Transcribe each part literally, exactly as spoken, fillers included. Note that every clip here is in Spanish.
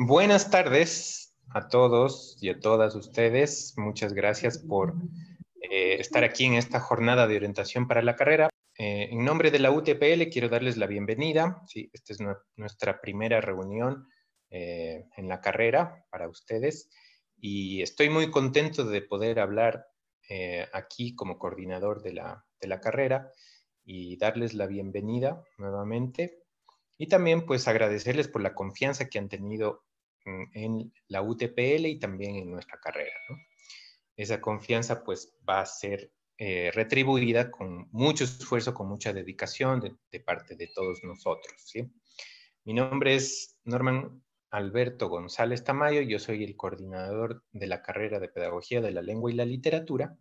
Buenas tardes a todos y a todas ustedes. Muchas gracias por eh, estar aquí en esta jornada de orientación para la carrera. Eh, en nombre de la U T P L quiero darles la bienvenida. Sí, esta es nuestra primera reunión eh, en la carrera para ustedes y estoy muy contento de poder hablar eh, aquí como coordinador de la, de la carrera y darles la bienvenida nuevamente. Y también pues agradecerles por la confianza que han tenido en la U T P L y también en nuestra carrera, ¿no? Esa confianza pues va a ser eh, retribuida con mucho esfuerzo, con mucha dedicación de, de parte de todos nosotros, ¿sí? Mi nombre es Norman Alberto González Tamayo, yo soy el coordinador de la carrera de Pedagogía de la Lengua y la Literatura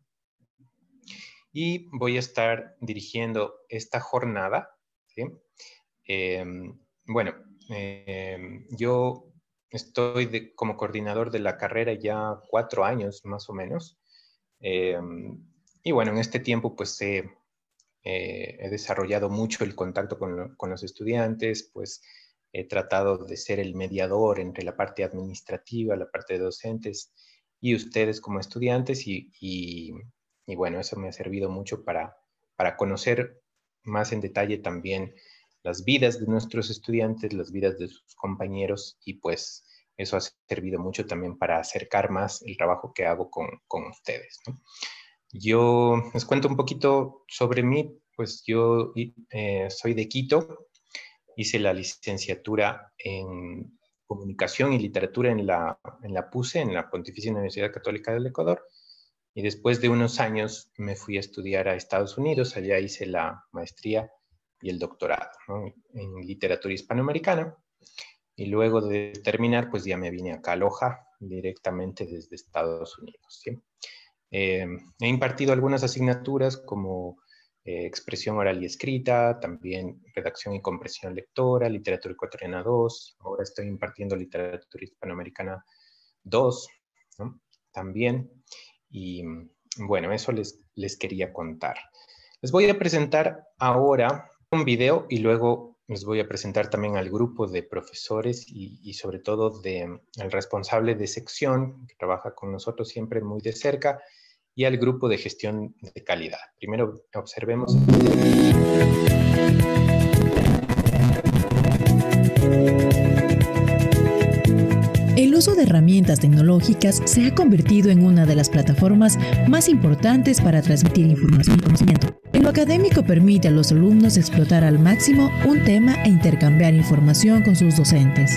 y voy a estar dirigiendo esta jornada, ¿sí? Eh, bueno, eh, yo estoy de, como coordinador de la carrera ya cuatro años más o menos. Eh, y bueno, en este tiempo pues he, eh, he desarrollado mucho el contacto con, lo, con los estudiantes, pues he tratado de ser el mediador entre la parte administrativa, la parte de docentes y ustedes como estudiantes y, y, y bueno, eso me ha servido mucho para, para conocer más en detalle también las vidas de nuestros estudiantes, las vidas de sus compañeros y pues eso ha servido mucho también para acercar más el trabajo que hago con, con ustedes, ¿no? Yo les cuento un poquito sobre mí, pues yo eh, soy de Quito, hice la licenciatura en Comunicación y Literatura en la, en la PUCE, en la Pontificia Universidad Católica del Ecuador, y después de unos años me fui a estudiar a Estados Unidos, allá hice la maestría y el doctorado, ¿no? En literatura hispanoamericana. Y luego de terminar, pues ya me vine acá a Loja directamente desde Estados Unidos, ¿sí? Eh, he impartido algunas asignaturas como eh, expresión oral y escrita, también redacción y comprensión lectora, literatura ecuatoriana dos, ahora estoy impartiendo literatura hispanoamericana dos, ¿no? También. Y bueno, eso les, les quería contar. Les voy a presentar ahora un video y luego les voy a presentar también al grupo de profesores y, y sobre todo de, al responsable de sección que trabaja con nosotros siempre muy de cerca y al grupo de gestión de calidad. Primero observemos. El uso de herramientas tecnológicas se ha convertido en una de las plataformas más importantes para transmitir información y conocimiento. En lo académico permite a los alumnos explotar al máximo un tema e intercambiar información con sus docentes.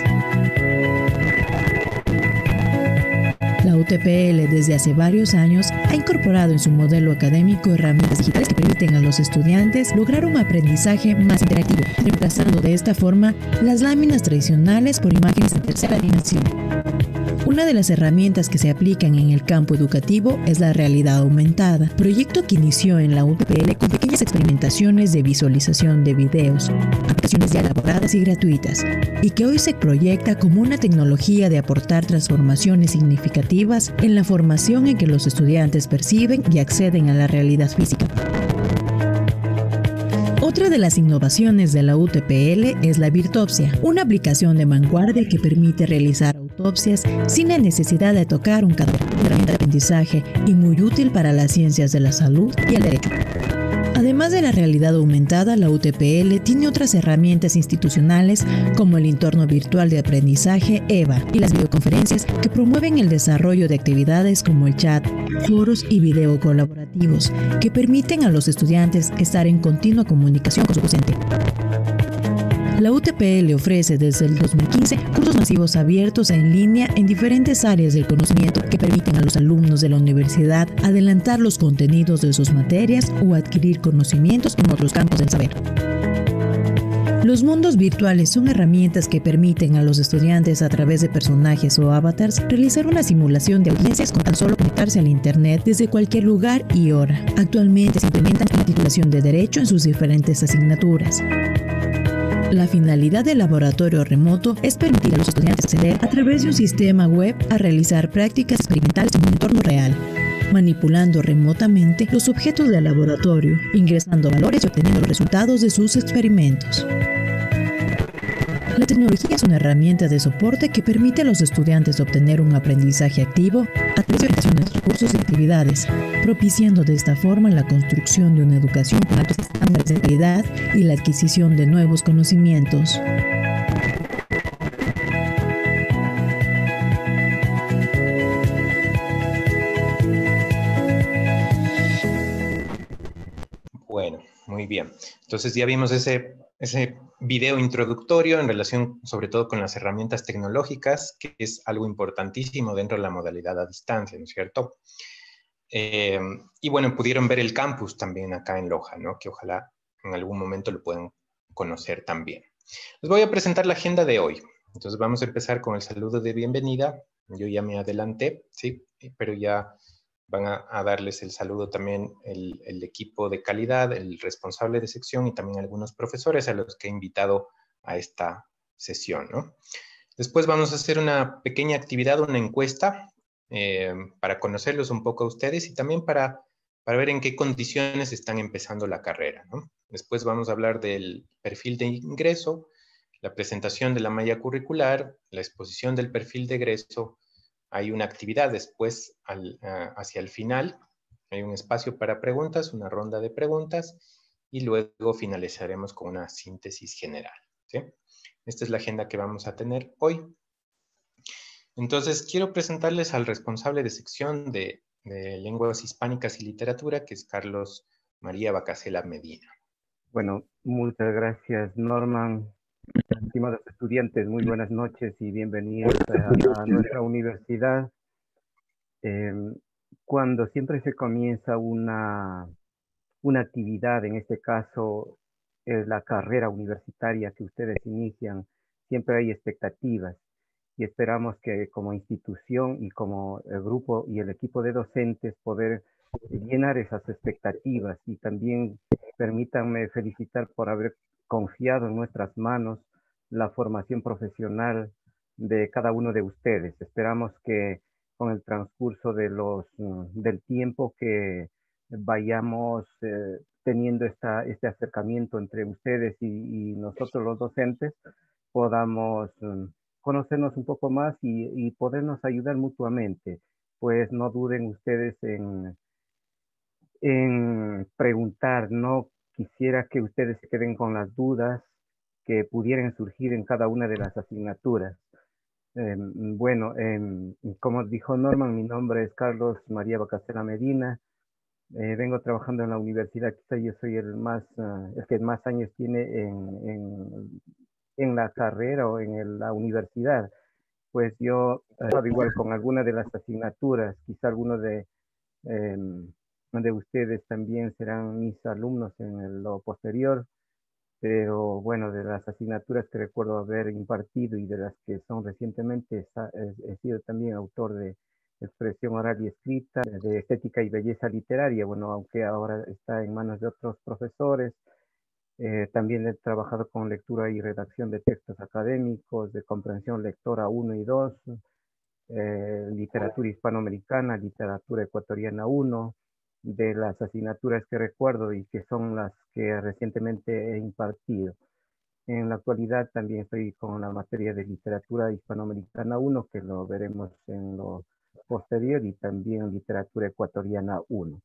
La U T P L desde hace varios años ha incorporado en su modelo académico herramientas digitales que permiten a los estudiantes lograr un aprendizaje más interactivo, reemplazando de esta forma las láminas tradicionales por imágenes en tercera dimensión. Una de las herramientas que se aplican en el campo educativo es la realidad aumentada, proyecto que inició en la U T P L con pequeñas experimentaciones de visualización de videos, aplicaciones ya elaboradas y gratuitas, y que hoy se proyecta como una tecnología de aportar transformaciones significativas en la formación en que los estudiantes perciben y acceden a la realidad física. Otra de las innovaciones de la U T P L es la Virtopsia, una aplicación de vanguardia que permite realizar autopsias sin la necesidad de tocar un cadáver, una herramienta de aprendizaje y muy útil para las ciencias de la salud y el derecho. Además de la realidad aumentada, la U T P L tiene otras herramientas institucionales como el entorno virtual de aprendizaje EVA y las videoconferencias que promueven el desarrollo de actividades como el chat, foros y video colaborativos que permiten a los estudiantes estar en continua comunicación con su docente. La U T P L ofrece desde el dos mil quince cursos masivos abiertos en línea en diferentes áreas del conocimiento que permiten a los alumnos de la universidad adelantar los contenidos de sus materias o adquirir conocimientos en otros campos del saber. Los mundos virtuales son herramientas que permiten a los estudiantes a través de personajes o avatars realizar una simulación de audiencias con tan solo conectarse al internet desde cualquier lugar y hora. Actualmente se implementan en la titulación de Derecho en sus diferentes asignaturas. La finalidad del laboratorio remoto es permitir a los estudiantes acceder a través de un sistema web a realizar prácticas experimentales en un entorno real, manipulando remotamente los objetos del laboratorio, ingresando valores y obteniendo los resultados de sus experimentos. La tecnología es una herramienta de soporte que permite a los estudiantes obtener un aprendizaje activo a través de orientaciones, recursos y actividades, propiciando de esta forma la construcción de una educación con altos estándares de calidad y la adquisición de nuevos conocimientos. Bueno, muy bien. Entonces ya vimos ese, ese video introductorio en relación sobre todo con las herramientas tecnológicas, que es algo importantísimo dentro de la modalidad a distancia, ¿no es cierto? Eh, y bueno, pudieron ver el campus también acá en Loja, ¿no? Que ojalá en algún momento lo puedan conocer también. Les voy a presentar la agenda de hoy. Entonces vamos a empezar con el saludo de bienvenida. Yo ya me adelanté, ¿sí? Pero ya van a, a darles el saludo también el, el equipo de calidad, el responsable de sección y también algunos profesores a los que he invitado a esta sesión, ¿no? Después vamos a hacer una pequeña actividad, una encuesta, eh, para conocerlos un poco a ustedes y también para, para ver en qué condiciones están empezando la carrera, ¿no? Después vamos a hablar del perfil de ingreso, la presentación de la malla curricular, la exposición del perfil de egreso. Hay una actividad después, al, uh, hacia el final, hay un espacio para preguntas, una ronda de preguntas, y luego finalizaremos con una síntesis general, ¿sí? Esta es la agenda que vamos a tener hoy. Entonces, quiero presentarles al responsable de sección de, de Lenguas Hispánicas y Literatura, que es Carlos María Bacasela Medina. Bueno, muchas gracias, Norman. Estimados estudiantes, muy buenas noches y bienvenidos a, a nuestra universidad. Eh, cuando siempre se comienza una, una actividad, en este caso eh, la carrera universitaria que ustedes inician, siempre hay expectativas y esperamos que como institución y como el grupo y el equipo de docentes poder llenar esas expectativas y también permítanme felicitar por haber confiado en nuestras manos la formación profesional de cada uno de ustedes. Esperamos que con el transcurso de los, del tiempo que vayamos eh, teniendo esta, este acercamiento entre ustedes y, y nosotros los docentes, podamos um, conocernos un poco más y, y podernos ayudar mutuamente. Pues no duden ustedes en, en preguntar, no quisiera que ustedes se queden con las dudas que pudieran surgir en cada una de las asignaturas. Eh, bueno, eh, como dijo Norman, mi nombre es Carlos María Bacasela Medina. Eh, vengo trabajando en la universidad, quizá yo soy el más, uh, el que más años tiene en, en, en la carrera o en el, la universidad. Pues yo he estado igual con algunas de las asignaturas, quizá algunos de, eh, de ustedes también serán mis alumnos en el, lo posterior, pero bueno, de las asignaturas que recuerdo haber impartido y de las que son recientemente, he, he sido también autor de expresión oral y escrita, de estética y belleza literaria, bueno, aunque ahora está en manos de otros profesores. Eh, también he trabajado con lectura y redacción de textos académicos, de comprensión lectora uno y dos, eh, literatura hispanoamericana, literatura ecuatoriana uno, de las asignaturas que recuerdo y que son las que recientemente he impartido. En la actualidad también estoy con la materia de literatura hispanoamericana uno, que lo veremos en lo posterior, y también literatura ecuatoriana uno.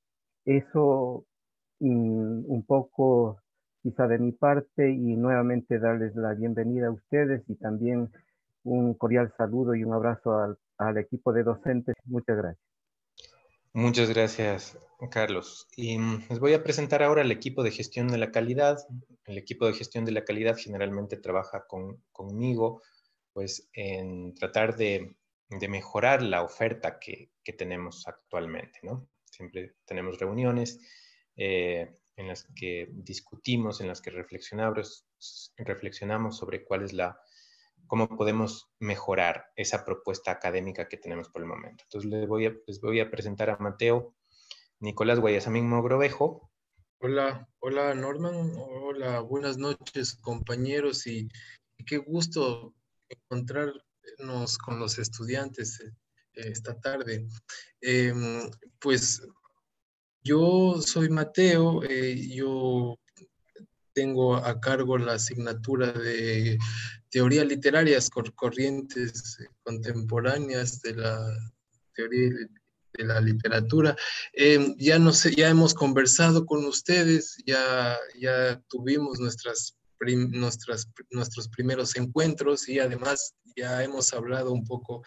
Eso mm, un poco quizá de mi parte, y nuevamente darles la bienvenida a ustedes y también un cordial saludo y un abrazo al, al equipo de docentes. Muchas gracias. Muchas gracias, Carlos. Y les voy a presentar ahora el equipo de gestión de la calidad. El equipo de gestión de la calidad generalmente trabaja con, conmigo, pues, en tratar de, de mejorar la oferta que, que tenemos actualmente, ¿no? Siempre tenemos reuniones eh, en las que discutimos, en las que reflexionamos, reflexionamos sobre cuál es la, cómo podemos mejorar esa propuesta académica que tenemos por el momento. Entonces les voy a, les voy a presentar a Mateo Nicolás Guayasamín Mogrovejo. Hola, hola Norman, hola, buenas noches compañeros, y, y qué gusto encontrarnos con los estudiantes eh, esta tarde. Eh, pues yo soy Mateo, eh, yo tengo a cargo la asignatura de teoría literaria, corrientes contemporáneas de la teoría de la literatura. Eh, ya, no sé, ya hemos conversado con ustedes, ya, ya tuvimos nuestras, prim, nuestras, nuestros primeros encuentros y además ya hemos hablado un poco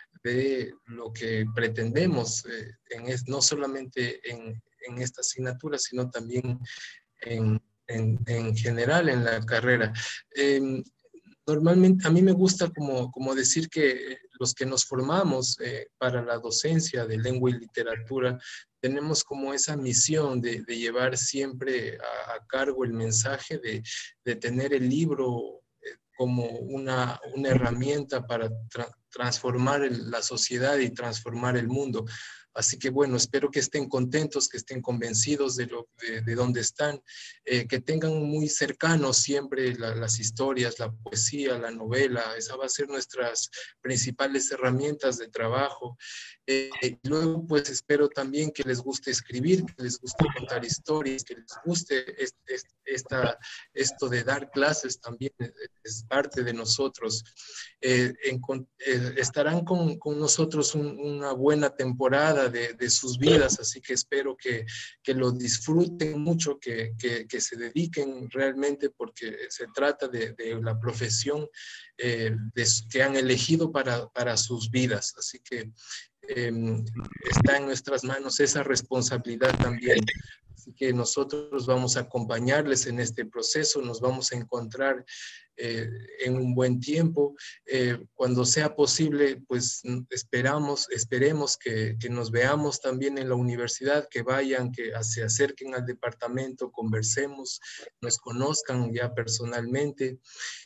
de lo que pretendemos, eh, en es, no solamente en, en esta asignatura, sino también en, en, en general en la carrera. Eh, Normalmente a mí me gusta como, como decir que los que nos formamos eh, para la docencia de lengua y literatura tenemos como esa misión de, de llevar siempre a, a cargo el mensaje de, de tener el libro eh, como una, una herramienta para tra transformar el, la sociedad y transformar el mundo. Así que bueno, espero que estén contentos, que estén convencidos de, lo, de, de dónde están, eh, que tengan muy cercanos siempre la, las historias, la poesía, la novela. Esa va a ser nuestras principales herramientas de trabajo. Eh, luego, pues espero también que les guste escribir, que les guste contar historias, que les guste este, este, esta, esto de dar clases también, es parte de nosotros. Eh, en, eh, estarán con, con nosotros un, una buena temporada de, de sus vidas, así que espero que, que lo disfruten mucho, que, que, que se dediquen realmente, porque se trata de, de la profesión eh, de, que han elegido para, para sus vidas. Así que eh, está en nuestras manos esa responsabilidad también. Así que nosotros vamos a acompañarles en este proceso, nos vamos a encontrar eh, en un buen tiempo. Eh, cuando sea posible, pues esperamos, esperemos que, que nos veamos también en la universidad, que vayan, que se acerquen al departamento, conversemos, nos conozcan ya personalmente.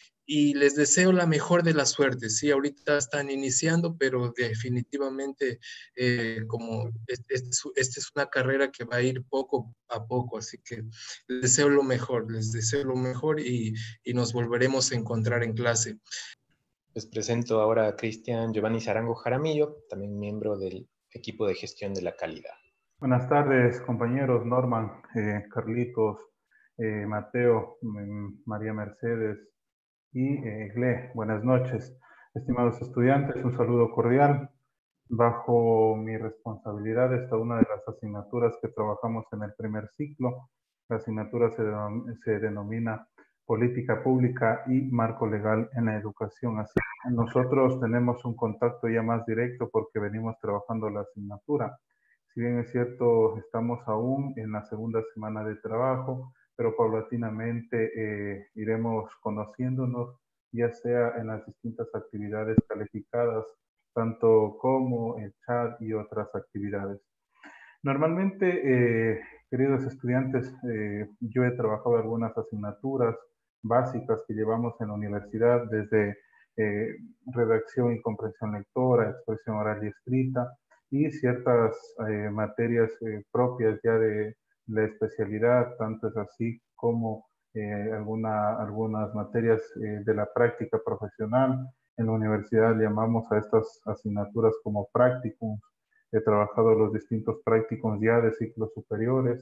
Y les deseo la mejor de las suertes. Sí, ahorita están iniciando, pero definitivamente eh, como esta este es una carrera que va a ir poco a poco, así que les deseo lo mejor, les deseo lo mejor y, y nos volveremos a encontrar en clase. Les presento ahora a Cristian Giovanni Zarango Jaramillo, también miembro del equipo de gestión de la calidad. Buenas tardes, compañeros, Norman, eh, Carlitos, eh, Mateo, María Mercedes y eh, Gle. Buenas noches, estimados estudiantes, un saludo cordial. Bajo mi responsabilidad está una de las asignaturas que trabajamos en el primer ciclo. La asignatura se, denom se denomina Política Pública y Marco Legal en la Educación. Así que nosotros tenemos un contacto ya más directo porque venimos trabajando la asignatura. Si bien es cierto, estamos aún en la segunda semana de trabajo, pero paulatinamente eh, iremos conociéndonos, ya sea en las distintas actividades calificadas, tanto como el chat y otras actividades. Normalmente, eh, queridos estudiantes, eh, yo he trabajado algunas asignaturas básicas que llevamos en la universidad, desde eh, redacción y comprensión lectora, expresión oral y escrita, y ciertas eh, materias eh, propias ya de la especialidad, tanto es así como eh, alguna, algunas materias eh, de la práctica profesional. En la universidad llamamos a estas asignaturas como practicums. He trabajado los distintos practicums ya de ciclos superiores,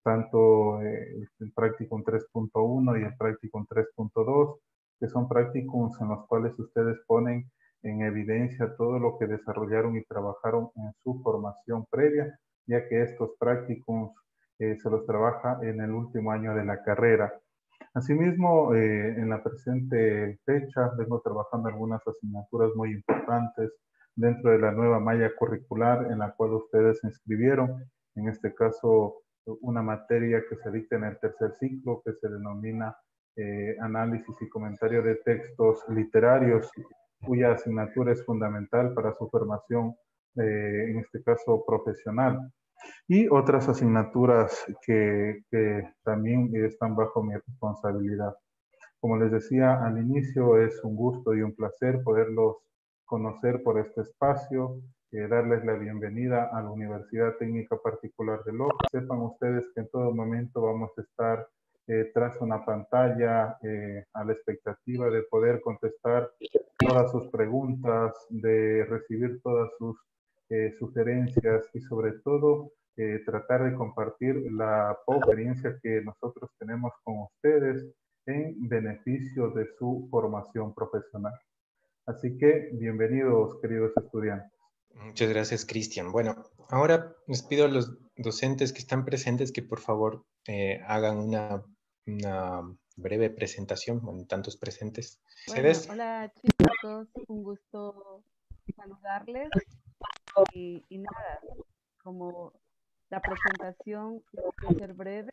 tanto eh, el practicum tres punto uno y el practicum tres punto dos, que son practicums en los cuales ustedes ponen en evidencia todo lo que desarrollaron y trabajaron en su formación previa, ya que estos practicums eh, se los trabaja en el último año de la carrera. Asimismo, eh, en la presente fecha vengo trabajando algunas asignaturas muy importantes dentro de la nueva malla curricular en la cual ustedes se inscribieron, en este caso una materia que se dicta en el tercer ciclo que se denomina eh, análisis y comentario de textos literarios, cuya asignatura es fundamental para su formación, eh, en este caso profesional, y otras asignaturas que, que también están bajo mi responsabilidad. Como les decía al inicio, es un gusto y un placer poderlos conocer por este espacio, eh, darles la bienvenida a la Universidad Técnica Particular de Loja. Sepan ustedes que en todo momento vamos a estar eh, tras una pantalla eh, a la expectativa de poder contestar todas sus preguntas, de recibir todas sus eh, sugerencias y sobre todo eh, tratar de compartir la poca experiencia que nosotros tenemos con ustedes en beneficio de su formación profesional. Así que, bienvenidos, queridos estudiantes. Muchas gracias, Cristian. Bueno, ahora les pido a los docentes que están presentes que por favor eh, hagan una, una breve presentación, bueno, tantos presentes. Bueno, ¿Cedes? hola chicos, un gusto saludarles y, y nada, como la presentación va a ser breve,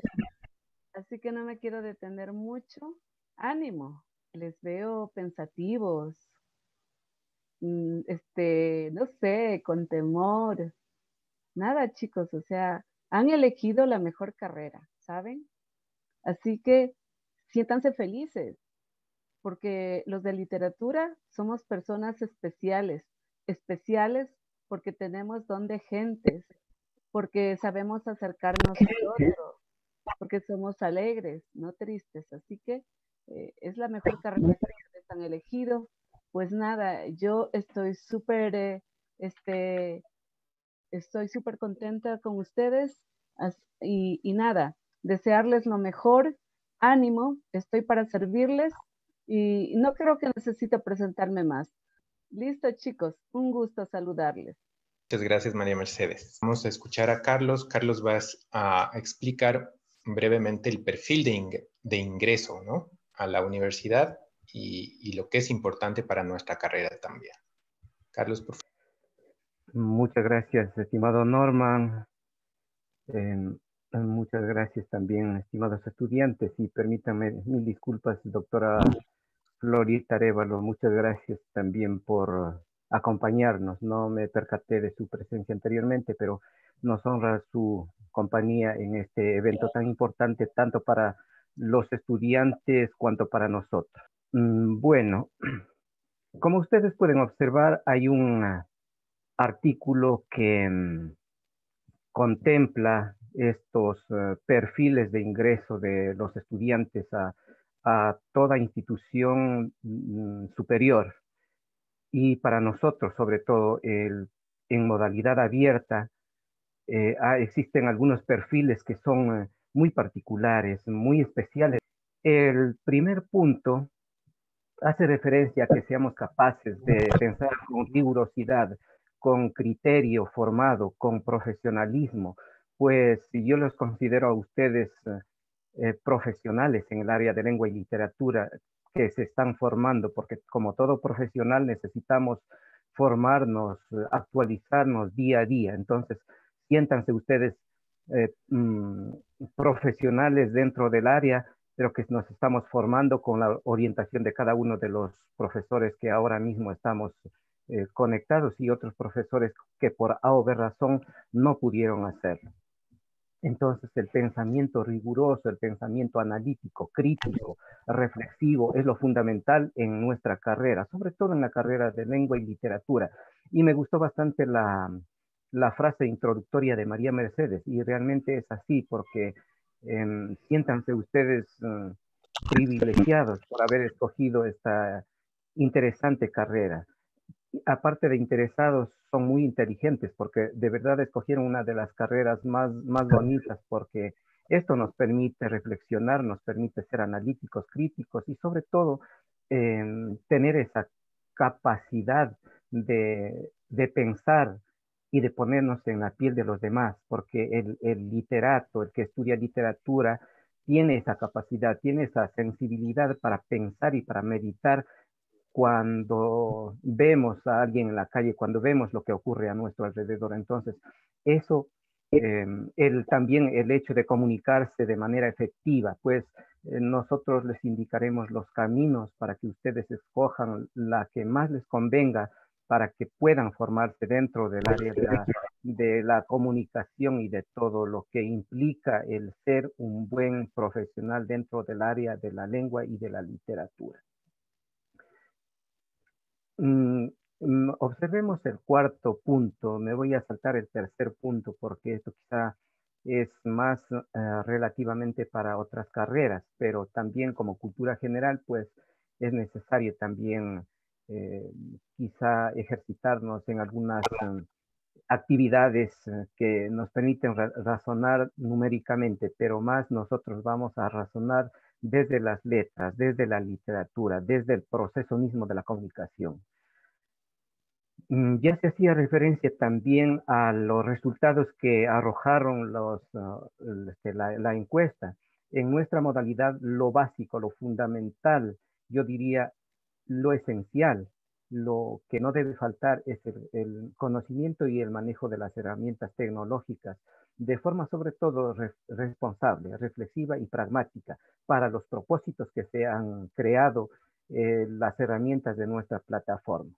así que no me quiero detener mucho. Ánimo, les veo pensativos, mm, este, no sé, con temor. Nada chicos, o sea, han elegido la mejor carrera, ¿saben? Así que siéntanse felices, porque los de literatura somos personas especiales, especiales porque tenemos don de gentes, porque sabemos acercarnos al otro, porque somos alegres, no tristes. Así que eh, es la mejor carrera que ustedes han elegido. Pues nada, yo estoy súper, eh, este, estoy súper contenta con ustedes as- y, y nada, desearles lo mejor, ánimo, estoy para servirles y no creo que necesite presentarme más. Listo, chicos, un gusto saludarles. Muchas gracias, María Mercedes. Vamos a escuchar a Carlos. Carlos va a explicar brevemente el perfil de, ing de ingreso, ¿no?, a la universidad y, y lo que es importante para nuestra carrera también. Carlos, por favor. Muchas gracias, estimado Norman. Eh, muchas gracias también, estimados estudiantes. Y permítanme mil disculpas, doctora Florita Arévalo. Muchas gracias también por acompañarnos. No me percaté de su presencia anteriormente, pero nos honra su compañía en este evento tan importante, tanto para los estudiantes cuanto para nosotros. Mm, Bueno, como ustedes pueden observar, hay un uh, artículo que um, contempla estos uh, perfiles de ingreso de los estudiantes a, a toda institución mm, superior. Y para nosotros, sobre todo el, en modalidad abierta, eh, ah, existen algunos perfiles que son eh, muy particulares, muy especiales. El primer punto hace referencia a que seamos capaces de pensar con rigurosidad, con criterio formado, con profesionalismo, pues si yo los considero a ustedes eh, profesionales en el área de lengua y literatura que se están formando, porque como todo profesional necesitamos formarnos, actualizarnos día a día. Entonces, siéntanse ustedes eh, mm, profesionales dentro del área, pero que nos estamos formando con la orientación de cada uno de los profesores que ahora mismo estamos eh, conectados y otros profesores que por A o B razón no pudieron hacerlo. Entonces el pensamiento riguroso, el pensamiento analítico, crítico, reflexivo es lo fundamental en nuestra carrera, sobre todo en la carrera de lengua y literatura. Y me gustó bastante la, la frase introductoria de María Mercedes, y realmente es así porque eh, siéntanse ustedes eh, privilegiados por haber escogido esta interesante carrera. Aparte de interesados, son muy inteligentes porque de verdad escogieron una de las carreras más, más bonitas porque esto nos permite reflexionar, nos permite ser analíticos, críticos y sobre todo eh, tener esa capacidad de, de pensar y de ponernos en la piel de los demás, porque el, el literato, el que estudia literatura, tiene esa capacidad, tiene esa sensibilidad para pensar y para meditar cuando vemos a alguien en la calle, cuando vemos lo que ocurre a nuestro alrededor. Entonces, eso, eh, el, también el hecho de comunicarse de manera efectiva, pues eh, nosotros les indicaremos los caminos para que ustedes escojan la que más les convenga para que puedan formarse dentro del área de la, de la comunicación y de todo lo que implica el ser un buen profesional dentro del área de la lengua y de la literatura. Mm, mm, observemos el cuarto punto. Me voy a saltar el tercer punto porque esto quizá es más uh, relativamente para otras carreras, pero también como cultura general, pues es necesario también eh, quizá ejercitarnos en algunas um, actividades eh, que nos permiten ra razonar numéricamente, pero más nosotros vamos a razonar desde las letras, desde la literatura, desde el proceso mismo de la comunicación. Mm, Ya se hacía referencia también a los resultados que arrojaron los, uh, este, la, la encuesta. En nuestra modalidad, lo básico, lo fundamental, yo diría lo esencial, lo que no debe faltar es el, el conocimiento y el manejo de las herramientas tecnológicas de forma sobre todo re- responsable, reflexiva y pragmática para los propósitos que se han creado eh, las herramientas de nuestra plataforma.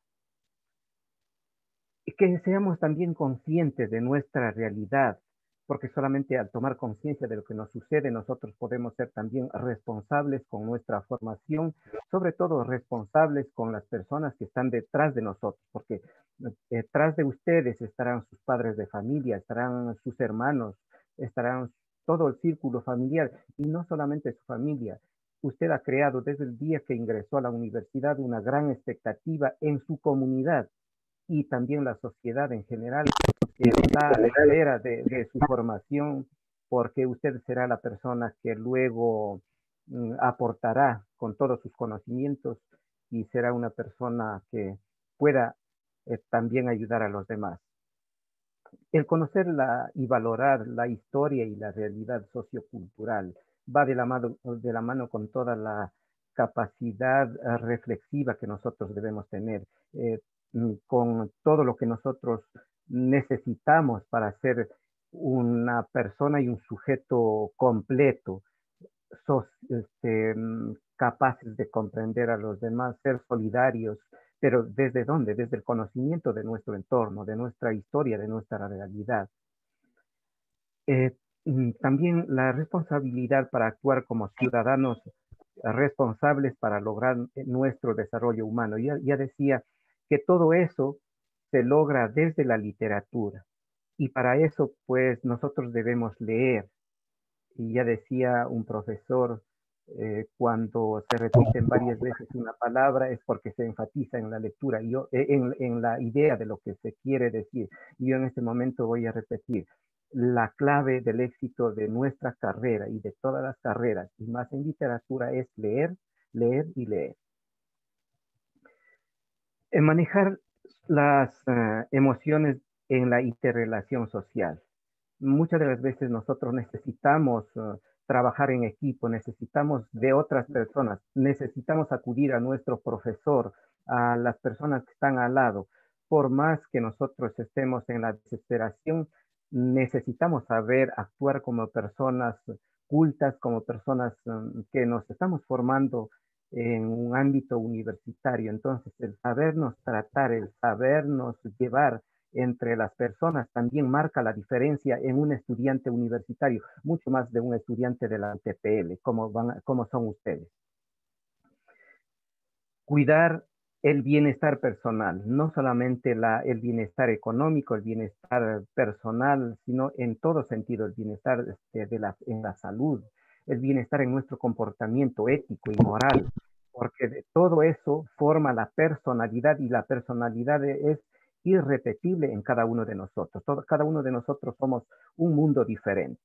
Y que seamos también conscientes de nuestra realidad, porque solamente al tomar conciencia de lo que nos sucede, nosotros podemos ser también responsables con nuestra formación, sobre todo responsables con las personas que están detrás de nosotros, porque detrás de ustedes estarán sus padres de familia, estarán sus hermanos, estarán todo el círculo familiar, y no solamente su familia. Usted ha creado desde el día que ingresó a la universidad una gran expectativa en su comunidad, y también la sociedad en general, que está a la espera de, de su formación, porque usted será la persona que luego mm, aportará con todos sus conocimientos y será una persona que pueda eh, también ayudar a los demás. El conocer la, y valorar la historia y la realidad sociocultural va de la mano, de la mano con toda la capacidad eh, reflexiva que nosotros debemos tener, eh, mm, con todo lo que nosotros necesitamos para ser una persona y un sujeto completo, sos, este, mm, capaces de comprender a los demás, ser solidarios, pero ¿desde dónde? Desde el conocimiento de nuestro entorno, de nuestra historia, de nuestra realidad. Eh, mm, también la responsabilidad para actuar como ciudadanos responsables para lograr eh, nuestro desarrollo humano. Ya, ya decía que todo eso se logra desde la literatura, y para eso pues nosotros debemos leer. Y ya decía un profesor, eh, cuando se repiten varias veces una palabra es porque se enfatiza en la lectura, y yo, eh, en, en la idea de lo que se quiere decir. Y yo en este momento voy a repetir, la clave del éxito de nuestra carrera y de todas las carreras, y más en literatura, es leer, leer y leer. En manejar las uh, emociones en la interrelación social. Muchas de las veces nosotros necesitamos uh, trabajar en equipo, necesitamos de otras personas, necesitamos acudir a nuestro profesor, a las personas que están al lado. Por más que nosotros estemos en la desesperación, necesitamos saber actuar como personas cultas, como personas um, que nos estamos formando en un ámbito universitario. Entonces, el sabernos tratar, el sabernos llevar entre las personas también marca la diferencia en un estudiante universitario, mucho más de un estudiante de la U T P L, como, van, como son ustedes. Cuidar el bienestar personal, no solamente la, el bienestar económico, el bienestar personal, sino en todo sentido, el bienestar este, de la, en la salud, el bienestar en nuestro comportamiento ético y moral, porque de todo eso forma la personalidad, y la personalidad es irrepetible en cada uno de nosotros. Todo, cada uno de nosotros somos un mundo diferente.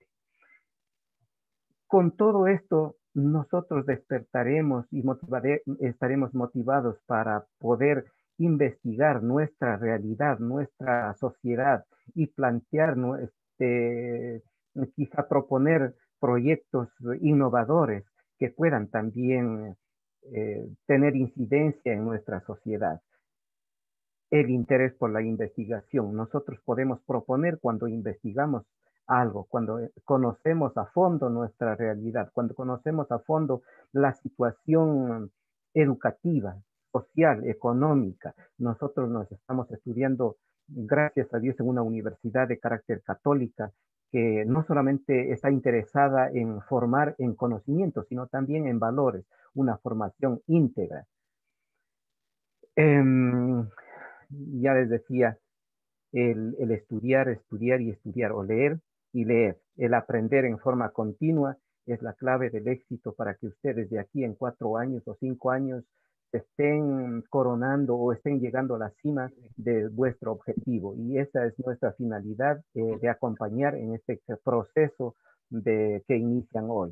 Con todo esto, nosotros despertaremos y motivare, estaremos motivados para poder investigar nuestra realidad, nuestra sociedad, y plantear, este, quizá proponer proyectos innovadores que puedan también eh, tener incidencia en nuestra sociedad. El interés por la investigación. Nosotros podemos proponer cuando investigamos algo, cuando conocemos a fondo nuestra realidad, cuando conocemos a fondo la situación educativa, social, económica. Nosotros nos estamos estudiando, gracias a Dios, en una universidad de carácter católica que no solamente está interesada en formar en conocimiento, sino también en valores, una formación íntegra. Eh, ya les decía, el, el estudiar, estudiar y estudiar, o leer y leer, el aprender en forma continua es la clave del éxito para que ustedes de aquí en cuatro años o cinco años se estén coronando o estén llegando a la cima de vuestro objetivo. Y esa es nuestra finalidad, eh, de acompañar en este proceso de, que inician hoy.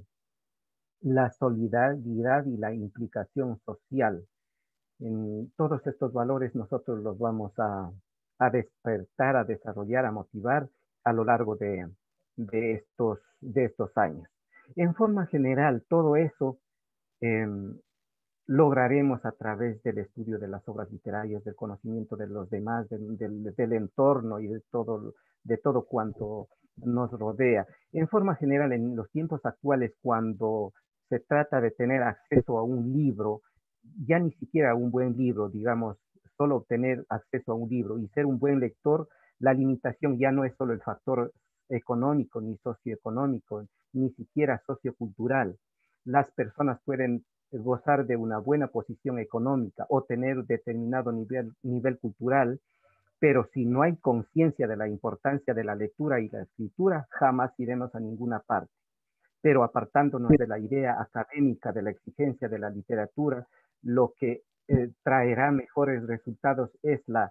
La solidaridad y la implicación social. En todos estos valores nosotros los vamos a, a despertar, a desarrollar, a motivar a lo largo de, de, estos, de estos años. En forma general, todo eso eh, lograremos a través del estudio de las obras literarias, del conocimiento de los demás, del, del, del entorno y de todo, de todo cuanto nos rodea. En forma general, en los tiempos actuales, cuando se trata de tener acceso a un libro, ya ni siquiera a un buen libro, digamos, solo obtener acceso a un libro y ser un buen lector, la limitación ya no es solo el factor económico, ni socioeconómico, ni siquiera sociocultural. Las personas pueden gozar de una buena posición económica o tener determinado nivel, nivel cultural, pero si no hay conciencia de la importancia de la lectura y la escritura, jamás iremos a ninguna parte. Pero apartándonos de la idea académica, de la exigencia de la literatura, lo que eh, traerá mejores resultados es la,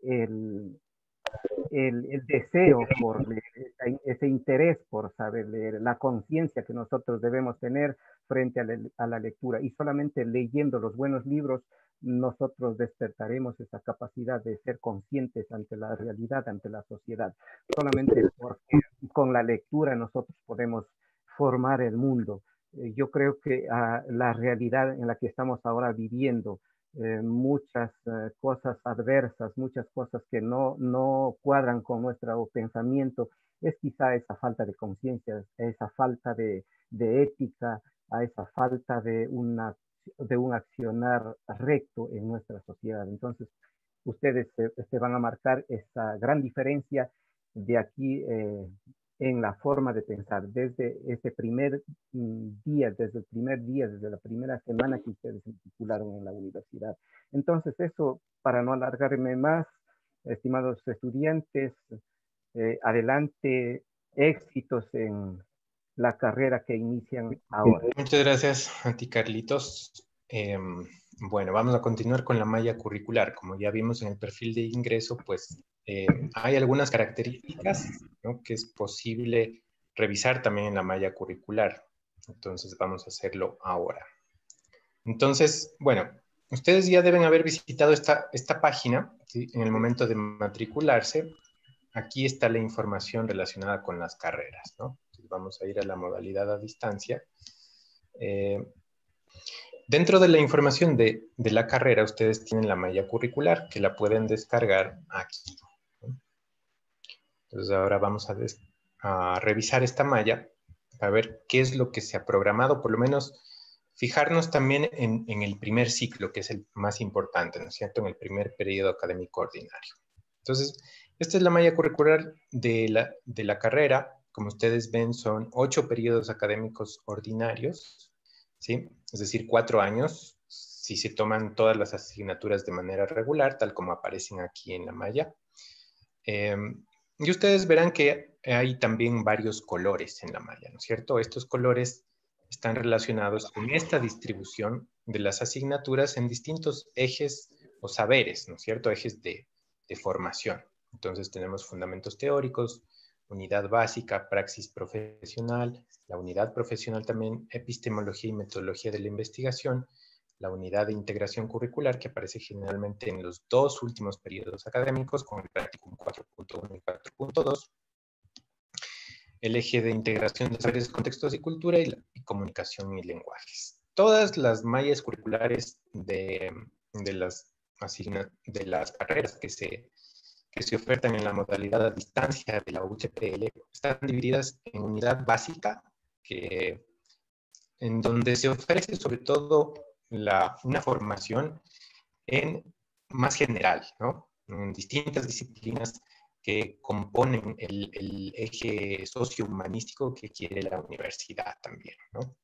el, el, el deseo por leer, ese interés por saber leer, la conciencia que nosotros debemos tener frente a la, a la lectura. Y solamente leyendo los buenos libros, nosotros despertaremos esa capacidad de ser conscientes ante la realidad, ante la sociedad. Solamente porque con la lectura nosotros podemos formar el mundo. Eh, yo creo que uh, la realidad en la que estamos ahora viviendo, eh, muchas uh, cosas adversas, muchas cosas que no, no cuadran con nuestro pensamiento, es quizá esa falta de conciencia, esa falta de, de ética, a esa falta de, una, de un accionar recto en nuestra sociedad. Entonces, ustedes se, se van a marcar esa gran diferencia de aquí eh, en la forma de pensar, desde ese primer día, desde el primer día, desde la primera semana que ustedes se matricularon en la universidad. Entonces, eso, para no alargarme más, estimados estudiantes, eh, adelante, éxitos en la carrera que inician ahora. Muchas gracias a ti, Carlitos. Eh, bueno, vamos a continuar con la malla curricular. Como ya vimos en el perfil de ingreso, pues eh, hay algunas características, ¿no?, que es posible revisar también en la malla curricular. Entonces vamos a hacerlo ahora. Entonces, bueno, ustedes ya deben haber visitado esta, esta página, ¿sí?, en el momento de matricularse. Aquí está la información relacionada con las carreras, ¿no? Entonces vamos a ir a la modalidad a distancia. Eh, dentro de la información de, de la carrera, ustedes tienen la malla curricular, que la pueden descargar aquí, ¿no? Entonces ahora vamos a, des, a revisar esta malla para ver qué es lo que se ha programado, por lo menos fijarnos también en, en el primer ciclo, que es el más importante, ¿no es cierto?, en el primer periodo académico ordinario. Entonces, esta es la malla curricular de la, de la carrera. Como ustedes ven, son ocho periodos académicos ordinarios, ¿sí? Es decir, cuatro años, si se toman todas las asignaturas de manera regular, tal como aparecen aquí en la malla. Eh, y ustedes verán que hay también varios colores en la malla, ¿no es cierto? Estos colores están relacionados con esta distribución de las asignaturas en distintos ejes o saberes, ¿no es cierto? Ejes de, de formación. Entonces tenemos fundamentos teóricos, unidad básica, praxis profesional, la unidad profesional también, epistemología y metodología de la investigación, la unidad de integración curricular, que aparece generalmente en los dos últimos periodos académicos, con el practicum cuatro punto uno y cuatro punto dos, el eje de integración de saberes, contextos y cultura, y, la, y comunicación y lenguajes. Todas las mallas curriculares de, de, las, asigna, de las carreras que se, que se ofertan en la modalidad a distancia de la U T P L están divididas en unidad básica, que, en donde se ofrece sobre todo la, una formación en, más general, ¿no?, en distintas disciplinas que componen el, el eje socio-humanístico que quiere la universidad también, ¿no?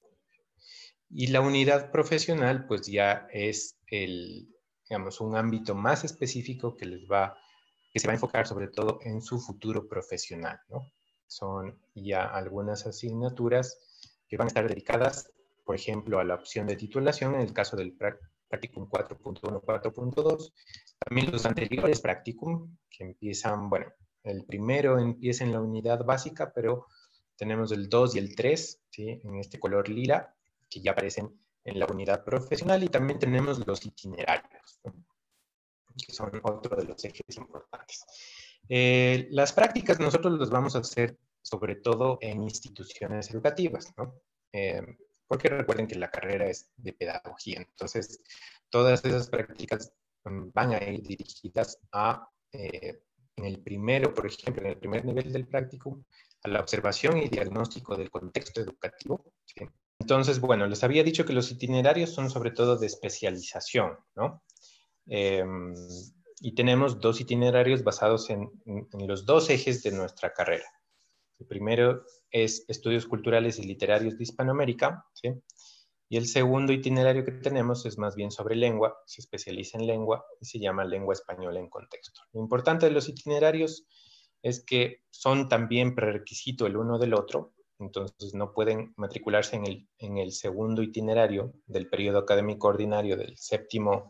Y la unidad profesional, pues ya es el, digamos, un ámbito más específico que les va, que se va a enfocar sobre todo en su futuro profesional, ¿no? Son ya algunas asignaturas que van a estar dedicadas, por ejemplo, a la opción de titulación en el caso del Practicum cuatro punto uno, cuatro punto dos. También los anteriores Practicum, que empiezan, bueno, el primero empieza en la unidad básica, pero tenemos el dos y el tres, ¿sí? En este color lila, que ya aparecen en la unidad profesional, y también tenemos los itinerarios, ¿no? Que son otro de los ejes importantes. Eh, las prácticas nosotros las vamos a hacer sobre todo en instituciones educativas, ¿no? Eh, porque recuerden que la carrera es de pedagogía, entonces todas esas prácticas van a ir dirigidas a, eh, en el primero, por ejemplo, en el primer nivel del práctico, a la observación y diagnóstico del contexto educativo, ¿sí? Entonces, bueno, les había dicho que los itinerarios son sobre todo de especialización, ¿no? Eh, y tenemos dos itinerarios basados en, en, en los dos ejes de nuestra carrera. El primero es Estudios Culturales y Literarios de Hispanoamérica, ¿sí? Y el segundo itinerario que tenemos es más bien sobre lengua, se especializa en lengua y se llama Lengua Española en Contexto. Lo importante de los itinerarios es que son también prerequisito el uno del otro, entonces no pueden matricularse en el, en el segundo itinerario del periodo académico ordinario del séptimo,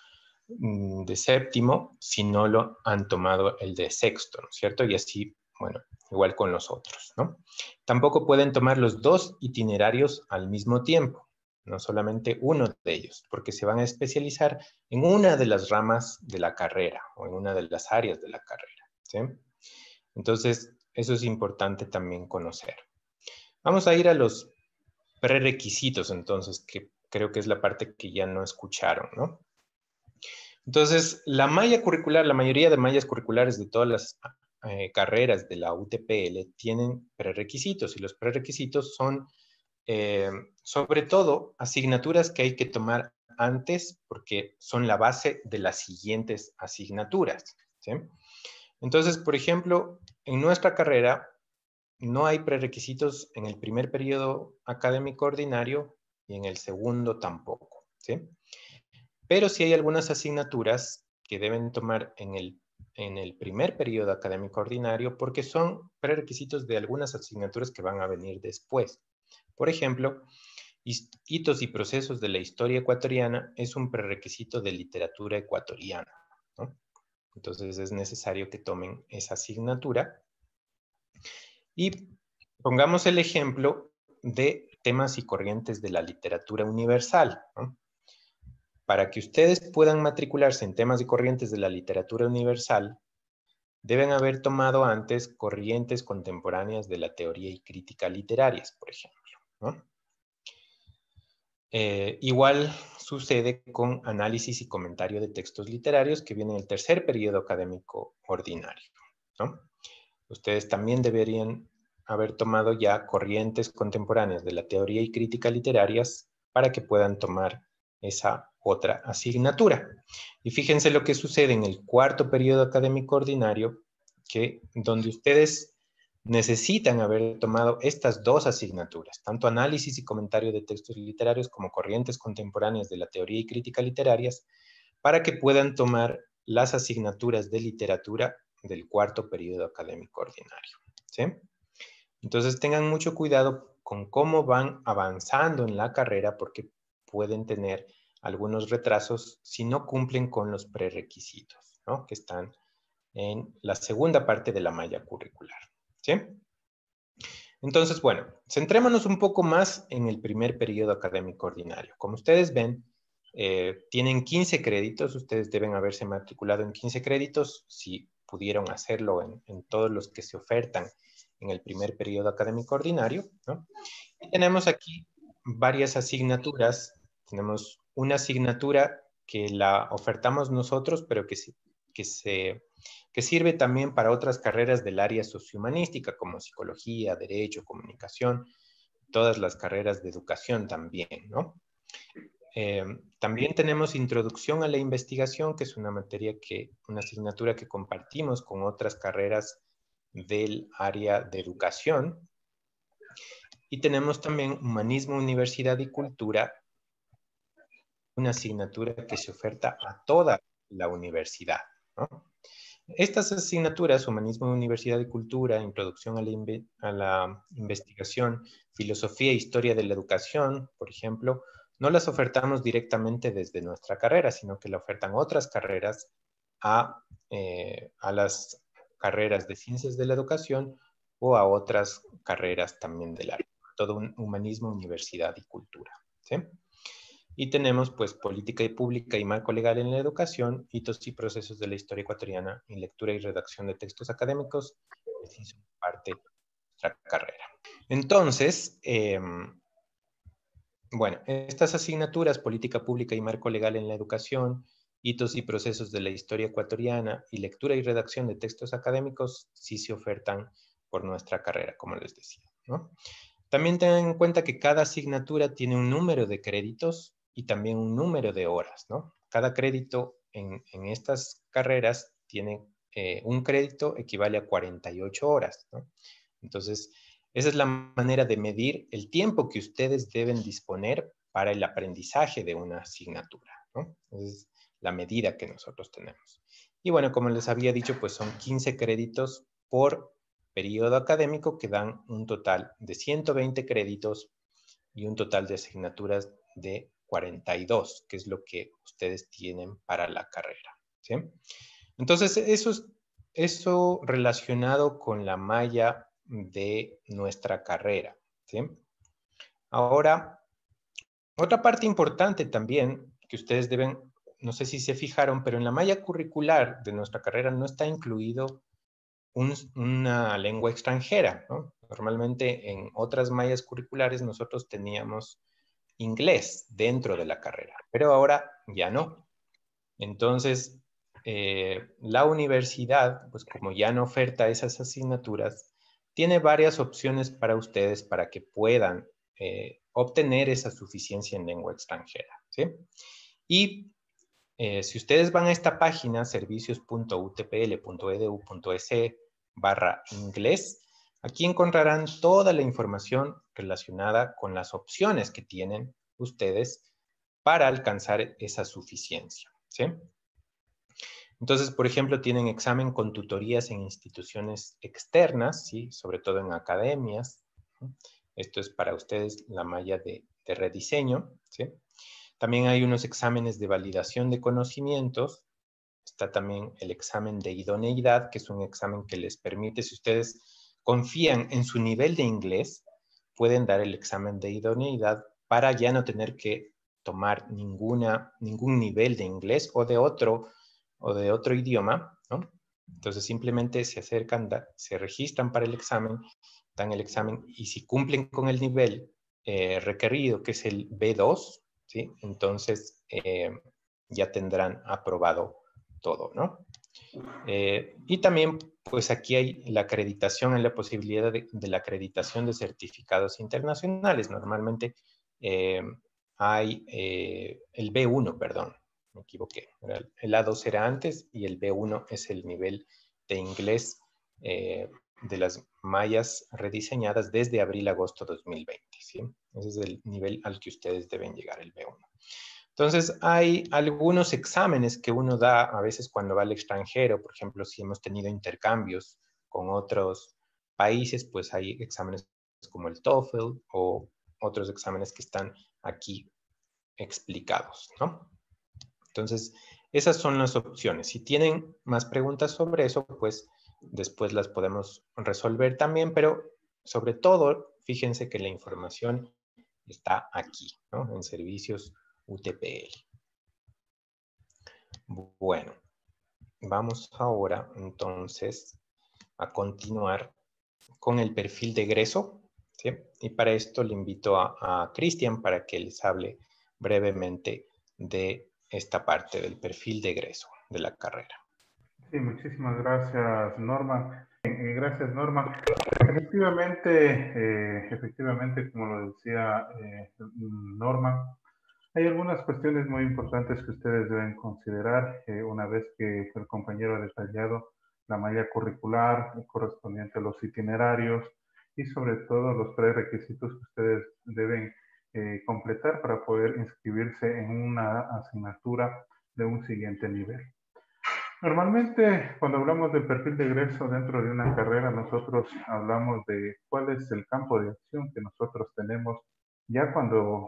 de séptimo si no lo han tomado el de sexto, ¿no es cierto? Y así, bueno, igual con los otros, ¿no? Tampoco pueden tomar los dos itinerarios al mismo tiempo, no solamente uno de ellos, porque se van a especializar en una de las ramas de la carrera o en una de las áreas de la carrera, ¿sí? Entonces, eso es importante también conocer. Vamos a ir a los prerequisitos, entonces, que creo que es la parte que ya no escucharon, ¿no? Entonces, la malla curricular, la mayoría de mallas curriculares de todas las eh, carreras de la U T P L tienen prerequisitos, y los prerequisitos son, eh, sobre todo, asignaturas que hay que tomar antes porque son la base de las siguientes asignaturas, ¿sí? Entonces, por ejemplo, en nuestra carrera no hay prerequisitos en el primer periodo académico ordinario y en el segundo tampoco, ¿sí? Pero sí hay algunas asignaturas que deben tomar en el, en el primer periodo académico ordinario porque son prerequisitos de algunas asignaturas que van a venir después. Por ejemplo, hitos y procesos de la historia ecuatoriana es un prerequisito de literatura ecuatoriana, ¿no? Entonces es necesario que tomen esa asignatura. Y pongamos el ejemplo de temas y corrientes de la literatura universal, ¿no? Para que ustedes puedan matricularse en temas y corrientes de la literatura universal, deben haber tomado antes corrientes contemporáneas de la teoría y crítica literarias, por ejemplo, ¿no? Eh, igual sucede con análisis y comentario de textos literarios que viene en el tercer periodo académico ordinario, ¿no? Ustedes también deberían haber tomado ya corrientes contemporáneas de la teoría y crítica literarias para que puedan tomar esa otra asignatura. Y fíjense lo que sucede en el cuarto periodo académico ordinario, que donde ustedes necesitan haber tomado estas dos asignaturas, tanto análisis y comentario de textos literarios como corrientes contemporáneas de la teoría y crítica literarias, para que puedan tomar las asignaturas de literatura del cuarto periodo académico ordinario, ¿sí? Entonces tengan mucho cuidado con cómo van avanzando en la carrera porque pueden tener algunos retrasos si no cumplen con los prerequisitos, ¿no? Que están en la segunda parte de la malla curricular, ¿sí? Entonces, bueno, centrémonos un poco más en el primer periodo académico ordinario. Como ustedes ven, eh, tienen quince créditos, ustedes deben haberse matriculado en quince créditos, si pudieron hacerlo en, en todos los que se ofertan en el primer periodo académico ordinario, ¿no? Y tenemos aquí varias asignaturas. Tenemos una asignatura que la ofertamos nosotros, pero que, se, que, se, que sirve también para otras carreras del área sociohumanística, como psicología, derecho, comunicación, todas las carreras de educación también, ¿no? Eh, también tenemos Introducción a la Investigación, que es una materia que, una asignatura que compartimos con otras carreras del área de educación. Y tenemos también Humanismo, Universidad y Cultura, una asignatura que se oferta a toda la universidad, ¿no? Estas asignaturas, Humanismo, Universidad y Cultura, Introducción a la, a la Investigación, Filosofía e Historia de la Educación, por ejemplo, no las ofertamos directamente desde nuestra carrera, sino que la ofertan otras carreras a, eh, a las carreras de ciencias de la educación o a otras carreras también del área, todo un humanismo, universidad y cultura, ¿sí? Y tenemos pues política y pública y marco legal en la educación, hitos y procesos de la historia ecuatoriana y lectura y redacción de textos académicos, que sí son parte de nuestra carrera. Entonces, eh, bueno, estas asignaturas, política pública y marco legal en la educación, hitos y procesos de la historia ecuatoriana y lectura y redacción de textos académicos, sí se ofertan por nuestra carrera, como les decía, ¿no? También tengan en cuenta que cada asignatura tiene un número de créditos y también un número de horas, ¿no? Cada crédito en, en estas carreras tiene eh, un crédito equivale a cuarenta y ocho horas, ¿no? Entonces, esa es la manera de medir el tiempo que ustedes deben disponer para el aprendizaje de una asignatura, ¿no? Esa es la medida que nosotros tenemos. Y bueno, como les había dicho, pues son quince créditos por periodo académico que dan un total de ciento veinte créditos y un total de asignaturas de cuarenta y dos, que es lo que ustedes tienen para la carrera, ¿sí? Entonces, eso es eso relacionado con la malla de nuestra carrera, ¿sí? Ahora, otra parte importante también que ustedes deben, no sé si se fijaron, pero en la malla curricular de nuestra carrera no está incluido un, una lengua extranjera, ¿no? Normalmente en otras mallas curriculares nosotros teníamos inglés dentro de la carrera, pero ahora ya no. Entonces, eh, la universidad, pues como ya no oferta esas asignaturas, tiene varias opciones para ustedes para que puedan eh, obtener esa suficiencia en lengua extranjera, ¿sí? Y eh, si ustedes van a esta página, servicios punto u t p l punto e d u punto e s barra inglés, aquí encontrarán toda la información relacionada con las opciones que tienen ustedes para alcanzar esa suficiencia, ¿sí? Entonces, por ejemplo, tienen examen con tutorías en instituciones externas, ¿sí? Sobre todo en academias, ¿no? Esto es para ustedes la malla de, de rediseño, ¿sí? También hay unos exámenes de validación de conocimientos. Está también el examen de idoneidad, que es un examen que les permite, si ustedes confían en su nivel de inglés, pueden dar el examen de idoneidad para ya no tener que tomar ninguna, ningún nivel de inglés o de otro, o de otro idioma, ¿no? Entonces simplemente se acercan, da, se registran para el examen, dan el examen y si cumplen con el nivel eh, requerido, que es el B dos, ¿sí? Entonces eh, ya tendrán aprobado todo, ¿no? Eh, y también, pues aquí hay la acreditación, en la posibilidad de, de la acreditación de certificados internacionales. Normalmente eh, hay eh, el B uno, perdón, me equivoqué. El A dos era antes y el B uno es el nivel de inglés eh, de las mallas rediseñadas desde abril-agosto dos mil veinte, ¿sí? Ese es el nivel al que ustedes deben llegar, el B uno. Entonces, hay algunos exámenes que uno da a veces cuando va al extranjero. Por ejemplo, si hemos tenido intercambios con otros países, pues hay exámenes como el TOEFL o otros exámenes que están aquí explicados, ¿no? Entonces, esas son las opciones. Si tienen más preguntas sobre eso, pues después las podemos resolver también, pero sobre todo, fíjense que la información está aquí, ¿no? En servicios U T P L. Bueno, vamos ahora entonces a continuar con el perfil de egreso, ¿sí? Y para esto le invito a, a Cristian para que les hable brevemente de esta parte del perfil de egreso de la carrera. Sí, muchísimas gracias, Norma. Eh, gracias, Norma. Efectivamente, eh, efectivamente, como lo decía eh, Norma, hay algunas cuestiones muy importantes que ustedes deben considerar eh, una vez que el compañero ha detallado la malla curricular correspondiente a los itinerarios y sobre todo los tres requisitos que ustedes deben eh, completar para poder inscribirse en una asignatura de un siguiente nivel. Normalmente, cuando hablamos del perfil de egreso dentro de una carrera, nosotros hablamos de cuál es el campo de acción que nosotros tenemos ya cuando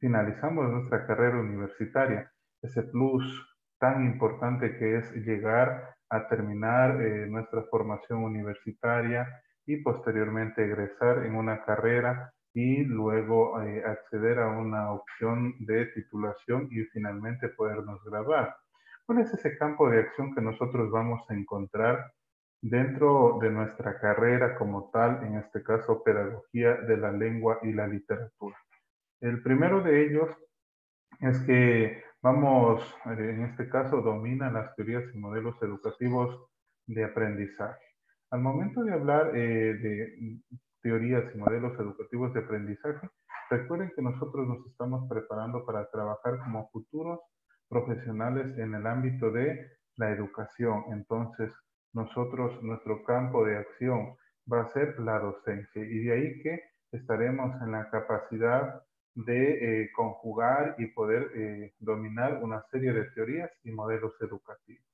finalizamos nuestra carrera universitaria, ese plus tan importante que es llegar a terminar eh, nuestra formación universitaria y posteriormente egresar en una carrera y luego eh, acceder a una opción de titulación y finalmente podernos graduar. ¿Cuál es ese campo de acción que nosotros vamos a encontrar dentro de nuestra carrera como tal, en este caso Pedagogía de la Lengua y la Literatura? El primero de ellos es que vamos, en este caso, dominan las teorías y modelos educativos de aprendizaje. Al momento de hablar eh, de teorías y modelos educativos de aprendizaje, recuerden que nosotros nos estamos preparando para trabajar como futuros profesionales en el ámbito de la educación. Entonces, nosotros, nuestro campo de acción va a ser la docencia y de ahí que estaremos en la capacidad de eh, conjugar y poder eh, dominar una serie de teorías y modelos educativos.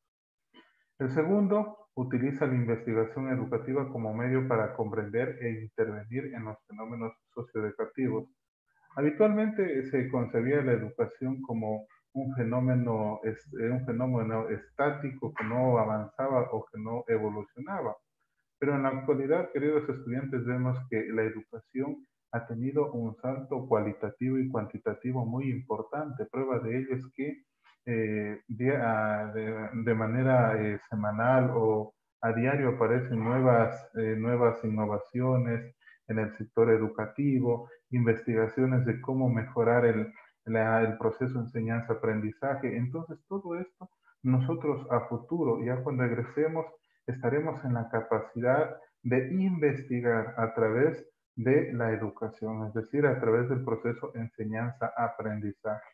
El segundo, utiliza la investigación educativa como medio para comprender e intervenir en los fenómenos socioeducativos. Habitualmente se concebía la educación como un fenómeno, un fenómeno estático que no avanzaba o que no evolucionaba. Pero en la actualidad, queridos estudiantes, vemos que la educación ha tenido un salto cualitativo y cuantitativo muy importante. Prueba de ello es que eh, de, a, de, de manera eh, semanal o a diario aparecen nuevas, eh, nuevas innovaciones en el sector educativo, investigaciones de cómo mejorar el, la, el proceso de enseñanza-aprendizaje. Entonces, todo esto nosotros a futuro, ya cuando egresemos, estaremos en la capacidad de investigar a través de la educación, es decir, a través del proceso enseñanza-aprendizaje.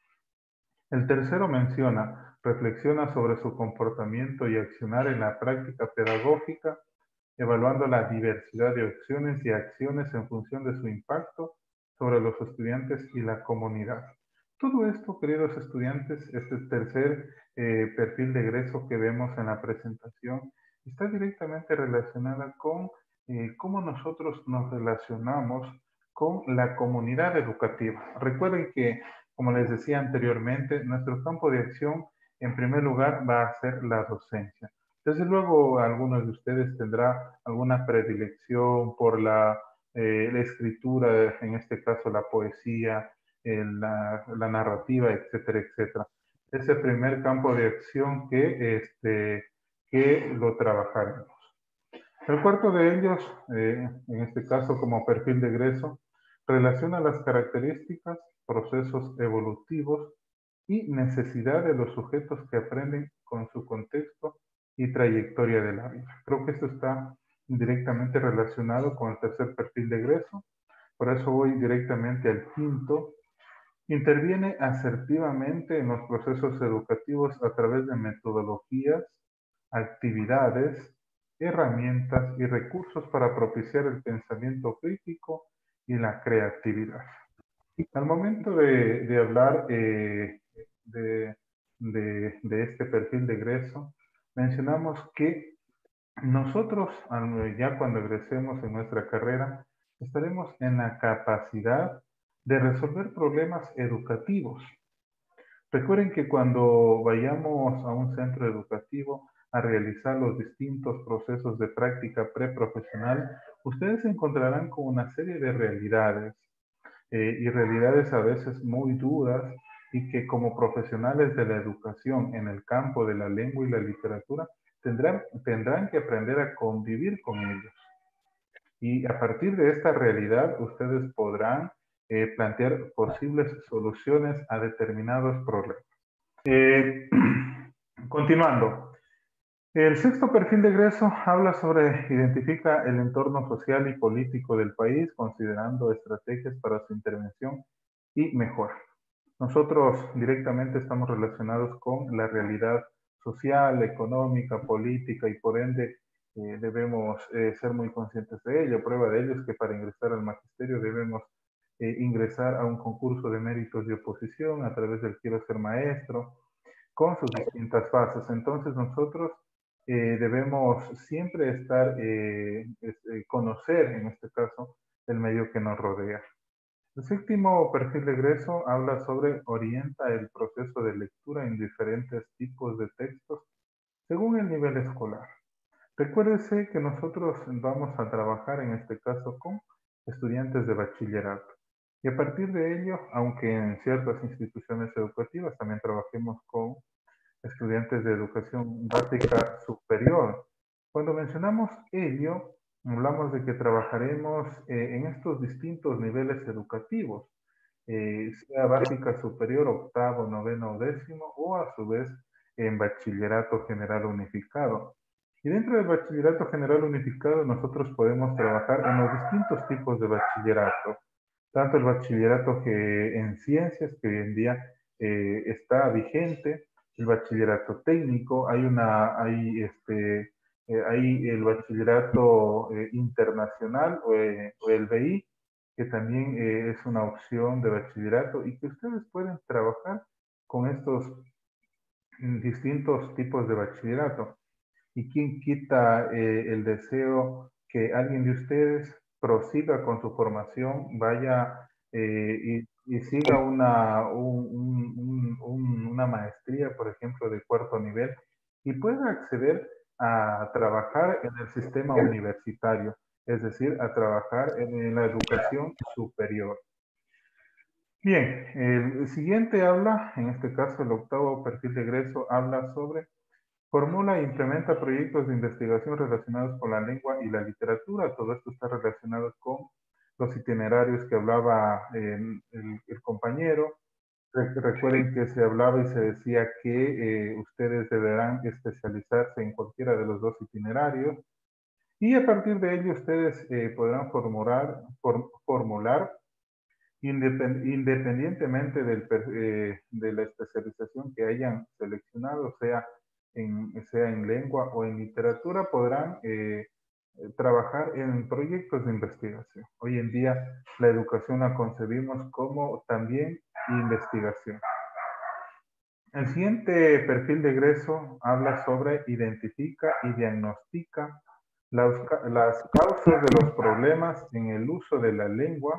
El tercero menciona, reflexiona sobre su comportamiento y accionar en la práctica pedagógica, evaluando la diversidad de opciones y acciones en función de su impacto sobre los estudiantes y la comunidad. Todo esto, queridos estudiantes, este tercer eh, perfil de egreso que vemos en la presentación, está directamente relacionada con eh, cómo nosotros nos relacionamos con la comunidad educativa. Recuerden que, como les decía anteriormente, nuestro campo de acción, en primer lugar, va a ser la docencia. Desde luego, algunos de ustedes tendrán alguna predilección por la, eh, la escritura, en este caso la poesía, eh, la, la narrativa, etcétera, etcétera. Ese primer campo de acción que, este, que lo trabajaremos. El cuarto de ellos, eh, en este caso como perfil de egreso, relaciona las características, procesos evolutivos y necesidad de los sujetos que aprenden con su contexto y trayectoria de la vida. Creo que esto está directamente relacionado con el tercer perfil de egreso, por eso voy directamente al quinto. Interviene asertivamente en los procesos educativos a través de metodologías, actividades, herramientas y recursos para propiciar el pensamiento crítico y la creatividad. Al momento de, de hablar eh, de, de, de este perfil de egreso, mencionamos que nosotros, ya cuando egresemos en nuestra carrera, estaremos en la capacidad de resolver problemas educativos. Recuerden que cuando vayamos a un centro educativo a realizar los distintos procesos de práctica preprofesional, ustedes se encontrarán con una serie de realidades, eh, y realidades a veces muy duras, y que como profesionales de la educación en el campo de la lengua y la literatura tendrán, tendrán que aprender a convivir con ellos. Y a partir de esta realidad ustedes podrán eh, plantear posibles soluciones a determinados problemas. Eh, continuando. El sexto perfil de egreso habla sobre, identifica el entorno social y político del país, considerando estrategias para su intervención y mejora. Nosotros directamente estamos relacionados con la realidad social, económica, política, y por ende eh, debemos eh, ser muy conscientes de ello. Prueba de ello es que para ingresar al magisterio debemos eh, ingresar a un concurso de méritos de oposición a través del Quiero Ser Maestro, con sus distintas fases. Entonces nosotros eh, debemos siempre estar, eh, es, eh, conocer en este caso el medio que nos rodea. El séptimo perfil de egreso habla sobre orienta el proceso de lectura en diferentes tipos de textos según el nivel escolar. Recuérdese que nosotros vamos a trabajar en este caso con estudiantes de bachillerato. Y a partir de ello, aunque en ciertas instituciones educativas también trabajemos con estudiantes de educación básica superior. Cuando mencionamos ello, hablamos de que trabajaremos eh, en estos distintos niveles educativos, eh, sea básica superior, octavo, noveno o décimo, o a su vez en bachillerato general unificado. Y dentro del bachillerato general unificado nosotros podemos trabajar en los distintos tipos de bachillerato, tanto el bachillerato que en ciencias, que hoy en día eh, está vigente, el bachillerato técnico, hay una, hay este, eh, hay el bachillerato eh, internacional o, eh, o el B I, que también eh, es una opción de bachillerato y que ustedes pueden trabajar con estos distintos tipos de bachillerato. ¿Y quién quita eh, el deseo que alguien de ustedes prosiga con su formación, vaya eh, y, y, siga una, un, un, un, una maestría, por ejemplo, de cuarto nivel, y pueda acceder a trabajar en el sistema universitario, es decir, a trabajar en, en la educación superior? Bien, el siguiente habla, en este caso el octavo perfil de egreso, habla sobre formula e implementa proyectos de investigación relacionados con la lengua y la literatura. Todo esto está relacionado con los itinerarios que hablaba eh, el, el, compañero. Recuerden que se hablaba y se decía que eh, ustedes deberán especializarse en cualquiera de los dos itinerarios y a partir de ello ustedes eh, podrán formular, for, formular independientemente del, eh, de la especialización que hayan seleccionado, sea en, sea en lengua o en literatura, podrán eh, trabajar en proyectos de investigación. Hoy en día la educación la concebimos como también investigación. El siguiente perfil de egreso habla sobre identifica y diagnostica las, las causas de los problemas en el uso de la lengua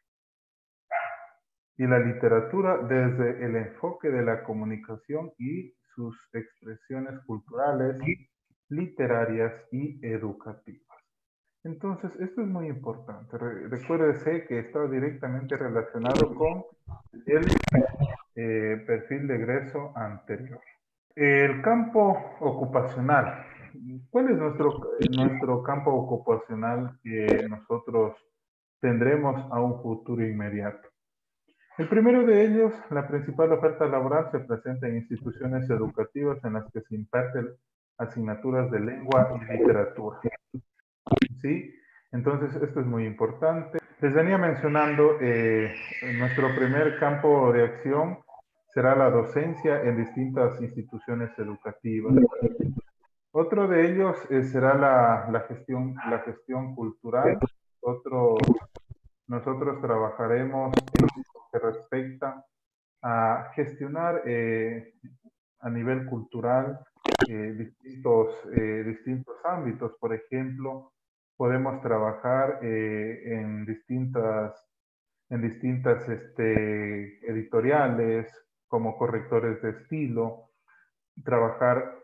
y la literatura desde el enfoque de la comunicación y sus expresiones culturales, literarias y educativas. Entonces, esto es muy importante. Recuérdese que está directamente relacionado con el eh, perfil de egreso anterior. El campo ocupacional. ¿Cuál es nuestro, nuestro campo ocupacional que nosotros tendremos a un futuro inmediato? El primero de ellos, la principal oferta laboral se presenta en instituciones educativas en las que se imparten asignaturas de lengua y literatura. ¿Sí? Entonces, esto es muy importante. Les venía mencionando, eh, nuestro primer campo de acción será la docencia en distintas instituciones educativas. Otro de ellos eh, será la, la, gestión, la gestión cultural. Otro, nosotros trabajaremos en lo que respecta a gestionar eh, a nivel cultural eh, distintos, eh, distintos ámbitos. Por ejemplo, podemos trabajar eh, en distintas, en distintas este, editoriales como correctores de estilo, trabajar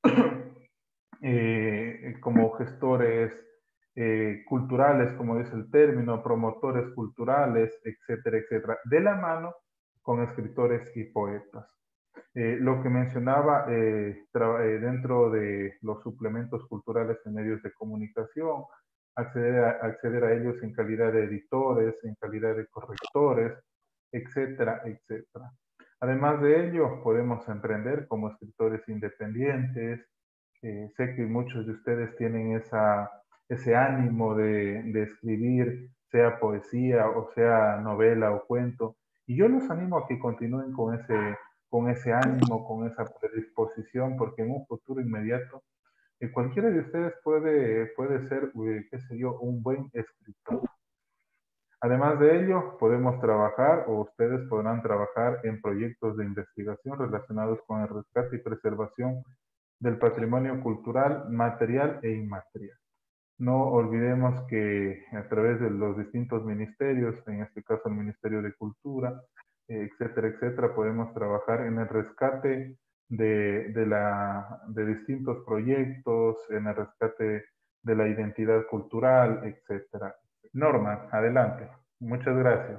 eh, como gestores eh, culturales, como dice el término, promotores culturales, etcétera, etcétera, de la mano con escritores y poetas. Eh, lo que mencionaba eh, eh, dentro de los suplementos culturales en medios de comunicación, acceder a, acceder a ellos en calidad de editores, en calidad de correctores, etcétera, etcétera. Además de ello, podemos emprender como escritores independientes. Eh, sé que muchos de ustedes tienen esa, ese ánimo de, de escribir, sea poesía o sea novela o cuento, y yo los animo a que continúen con ese, con ese ánimo, con esa predisposición, porque en un futuro inmediato eh, cualquiera de ustedes puede, puede ser, eh, qué sé yo, un buen escritor. Además de ello, podemos trabajar o ustedes podrán trabajar en proyectos de investigación relacionados con el rescate y preservación del patrimonio cultural, material e inmaterial. No olvidemos que a través de los distintos ministerios, en este caso el Ministerio de Cultura, eh, etcétera, etcétera, podemos trabajar en el rescate de, de, la, de distintos proyectos, en el rescate de la identidad cultural, etcétera. Norma, adelante. Muchas gracias.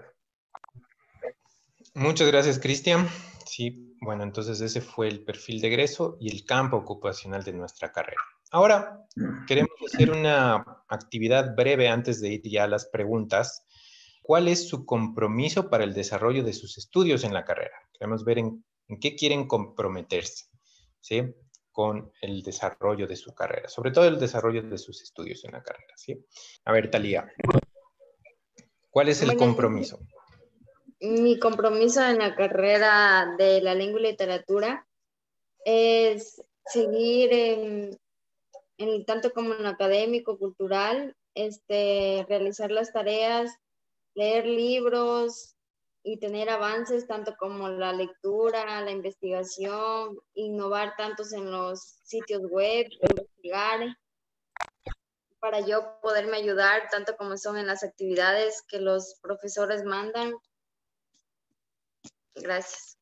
Muchas gracias, Cristian. Sí, bueno, entonces ese fue el perfil de egreso y el campo ocupacional de nuestra carrera. Ahora, queremos hacer una actividad breve antes de ir ya a las preguntas. ¿Cuál es su compromiso para el desarrollo de sus estudios en la carrera? Queremos ver en, en qué quieren comprometerse, ¿sí? Con el desarrollo de su carrera, sobre todo el desarrollo de sus estudios en la carrera, ¿sí? A ver, Talía, ¿cuál es el Bueno, compromiso? Mi compromiso en la carrera de la lengua y literatura es seguir en, en tanto como en lo académico, cultural, este, realizar las tareas, leer libros y tener avances tanto como la lectura, la investigación, innovar tantos en los sitios web, investigar, para yo poderme ayudar tanto como son en las actividades que los profesores mandan. Gracias.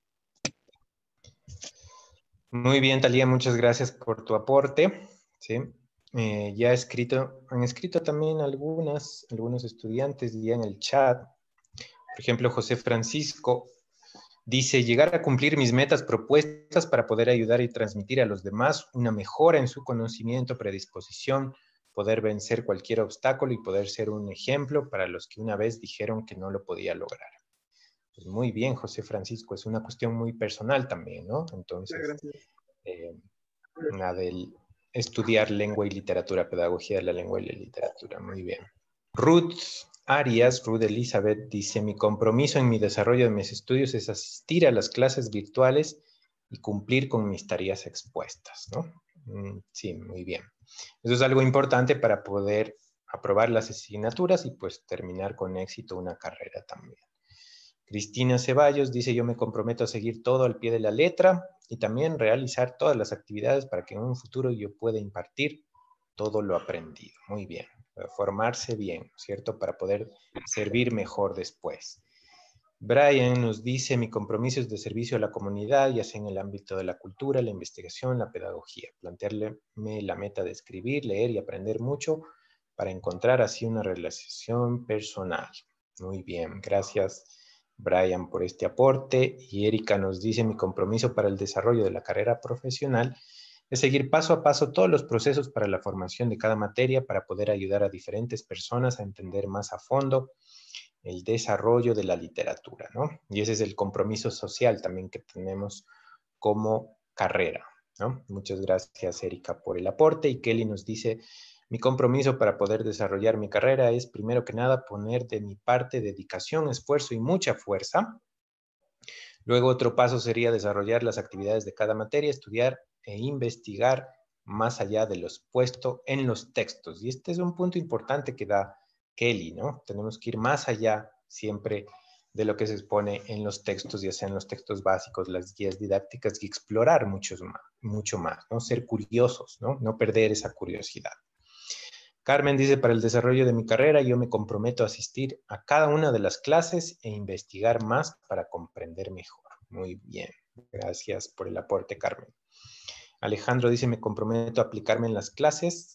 Muy bien, Talía, muchas gracias por tu aporte. ¿Sí? Eh, ya he escrito, han escrito también algunas, algunos estudiantes ya en el chat. Por ejemplo, José Francisco dice, llegar a cumplir mis metas propuestas para poder ayudar y transmitir a los demás una mejora en su conocimiento, predisposición, poder vencer cualquier obstáculo y poder ser un ejemplo para los que una vez dijeron que no lo podía lograr. Pues muy bien, José Francisco, es una cuestión muy personal también, ¿no? Entonces, eh, la del estudiar lengua y literatura, pedagogía de la lengua y la literatura, muy bien. Ruth Arias, Ruth Elizabeth, dice, mi compromiso en mi desarrollo de mis estudios es asistir a las clases virtuales y cumplir con mis tareas expuestas, ¿no? Mm, sí, muy bien. Eso es algo importante para poder aprobar las asignaturas y pues terminar con éxito una carrera también. Cristina Ceballos dice, yo me comprometo a seguir todo al pie de la letra y también realizar todas las actividades para que en un futuro yo pueda impartir todo lo aprendido. Muy bien, formarse bien, ¿cierto? Para poder servir mejor después. Brian nos dice, mi compromiso es de servicio a la comunidad, ya sea en el ámbito de la cultura, la investigación, la pedagogía. Plantearme la meta de escribir, leer y aprender mucho para encontrar así una relación personal. Muy bien, gracias Brian por este aporte. Y Erika nos dice, mi compromiso para el desarrollo de la carrera profesional es seguir paso a paso todos los procesos para la formación de cada materia para poder ayudar a diferentes personas a entender más a fondo el desarrollo de la literatura, ¿no? Y ese es el compromiso social también que tenemos como carrera, ¿no? Muchas gracias, Erika, por el aporte. Y Kelly nos dice, mi compromiso para poder desarrollar mi carrera es, primero que nada, poner de mi parte dedicación, esfuerzo y mucha fuerza. Luego, otro paso sería desarrollar las actividades de cada materia, estudiar e investigar más allá de lo expuesto en los textos. Y este es un punto importante que da Kelly, ¿no? Tenemos que ir más allá siempre de lo que se expone en los textos, ya sean los textos básicos, las guías didácticas, y explorar muchos más, mucho más, ¿no? Ser curiosos, ¿no? No perder esa curiosidad. Carmen dice, para el desarrollo de mi carrera, yo me comprometo a asistir a cada una de las clases e investigar más para comprender mejor. Muy bien, gracias por el aporte, Carmen. Alejandro dice, me comprometo a aplicarme en las clases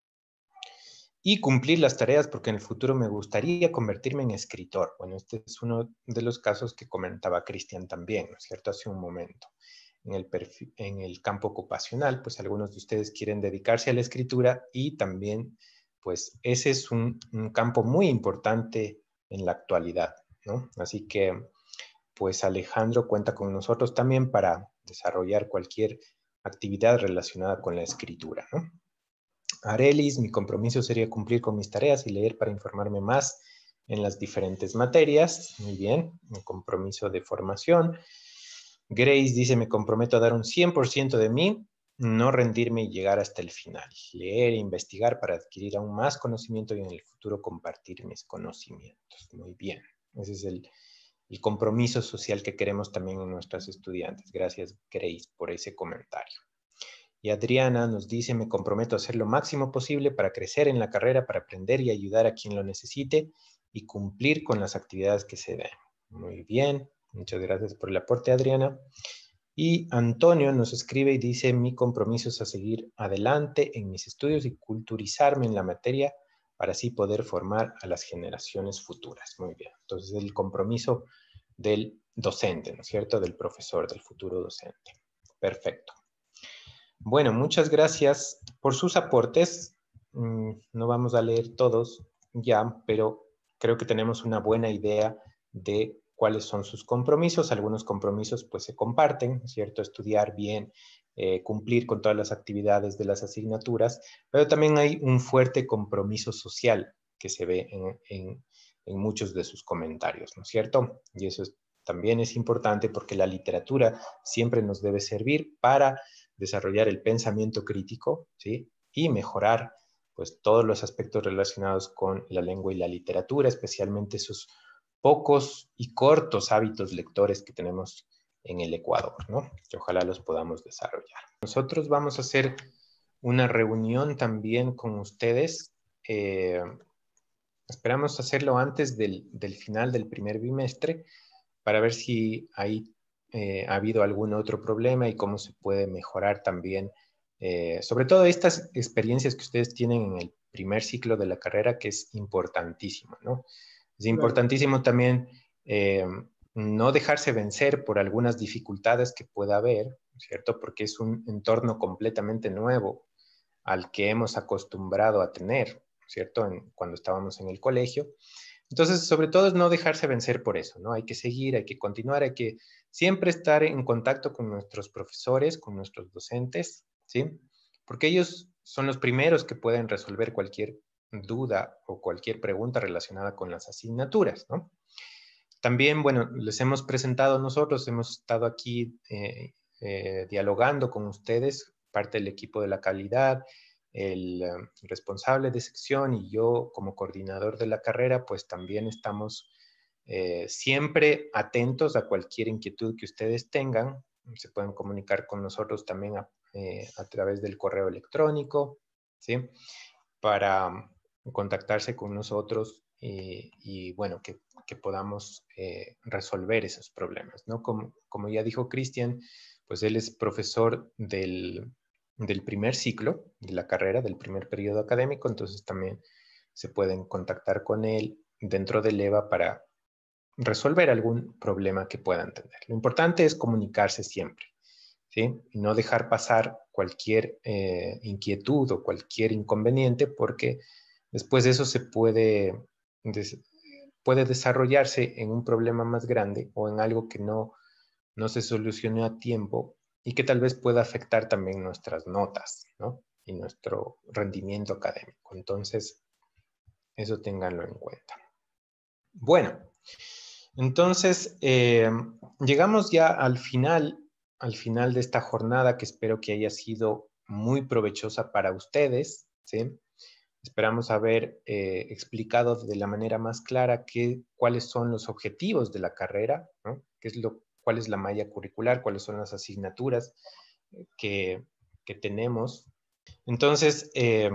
y cumplir las tareas porque en el futuro me gustaría convertirme en escritor. Bueno, este es uno de los casos que comentaba Cristian también, ¿no es cierto? Hace un momento. En el, perfil, en el campo ocupacional, pues algunos de ustedes quieren dedicarse a la escritura y también, pues ese es un, un campo muy importante en la actualidad, ¿no? Así que, pues Alejandro cuenta con nosotros también para desarrollar cualquier actividad relacionada con la escritura, ¿no? Arelis, mi compromiso sería cumplir con mis tareas y leer para informarme más en las diferentes materias. Muy bien, un compromiso de formación. Grace dice, me comprometo a dar un cien por ciento de mí, no rendirme y llegar hasta el final. Leer e investigar para adquirir aún más conocimiento y en el futuro compartir mis conocimientos. Muy bien, ese es el, el compromiso social que queremos también en nuestras estudiantes. Gracias, Grace, por ese comentario. Y Adriana nos dice, me comprometo a hacer lo máximo posible para crecer en la carrera, para aprender y ayudar a quien lo necesite y cumplir con las actividades que se den. Muy bien, muchas gracias por el aporte, Adriana. Y Antonio nos escribe y dice, mi compromiso es a seguir adelante en mis estudios y culturizarme en la materia para así poder formar a las generaciones futuras. Muy bien, entonces el compromiso del docente, ¿no es cierto? Del profesor, del futuro docente. Perfecto. Bueno, muchas gracias por sus aportes. Mm, no vamos a leer todos ya, pero creo que tenemos una buena idea de cuáles son sus compromisos. Algunos compromisos pues se comparten, ¿cierto? Estudiar bien, eh, cumplir con todas las actividades de las asignaturas, pero también hay un fuerte compromiso social que se ve en, en, en muchos de sus comentarios, ¿no es cierto? Y eso es, también es importante porque la literatura siempre nos debe servir para desarrollar el pensamiento crítico, ¿sí? Y mejorar pues todos los aspectos relacionados con la lengua y la literatura, especialmente esos pocos y cortos hábitos lectores que tenemos en el Ecuador, ¿no? Que ojalá los podamos desarrollar. Nosotros vamos a hacer una reunión también con ustedes. Eh, esperamos hacerlo antes del, del final del primer bimestre para ver si hay, eh, ha habido algún otro problema y cómo se puede mejorar también, eh, sobre todo estas experiencias que ustedes tienen en el primer ciclo de la carrera, que es importantísimo, ¿no? Es importantísimo también eh, no dejarse vencer por algunas dificultades que pueda haber, ¿cierto? Porque es un entorno completamente nuevo al que hemos acostumbrado a tener, ¿cierto? En, cuando estábamos en el colegio. Entonces, sobre todo es no dejarse vencer por eso, ¿no? Hay que seguir, hay que continuar, hay que siempre estar en contacto con nuestros profesores, con nuestros docentes, ¿sí? Porque ellos son los primeros que pueden resolver cualquier duda o cualquier pregunta relacionada con las asignaturas, ¿no? También, bueno, les hemos presentado nosotros, hemos estado aquí eh, eh, dialogando con ustedes, parte del equipo de la calidad, el um, responsable de sección y yo como coordinador de la carrera, pues también estamos eh, siempre atentos a cualquier inquietud que ustedes tengan. Se pueden comunicar con nosotros también a, eh, a través del correo electrónico, ¿sí? Para um, contactarse con nosotros y, y bueno, que, que podamos eh, resolver esos problemas, ¿no? Como, como ya dijo Cristian, pues él es profesor del del primer ciclo de la carrera, del primer periodo académico, entonces también se pueden contactar con él dentro del E V A para resolver algún problema que puedan tener. Lo importante es comunicarse siempre, ¿sí? Y no dejar pasar cualquier eh, inquietud o cualquier inconveniente porque después eso se puede, des puede desarrollarse en un problema más grande o en algo que no, no se solucionó a tiempo y que tal vez pueda afectar también nuestras notas, ¿no? Y nuestro rendimiento académico. Entonces, eso ténganlo en cuenta. Bueno, entonces, eh, llegamos ya al final, al final de esta jornada que espero que haya sido muy provechosa para ustedes, ¿sí? Esperamos haber eh, explicado de la manera más clara qué, cuáles son los objetivos de la carrera, ¿no? Qué es lo cuál es la malla curricular, cuáles son las asignaturas que, que tenemos. Entonces, eh,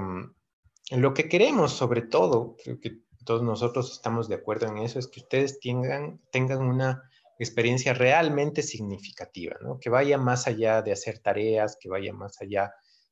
lo que queremos sobre todo, creo que todos nosotros estamos de acuerdo en eso, es que ustedes tengan, tengan una experiencia realmente significativa, ¿no? Que vaya más allá de hacer tareas, que vaya más allá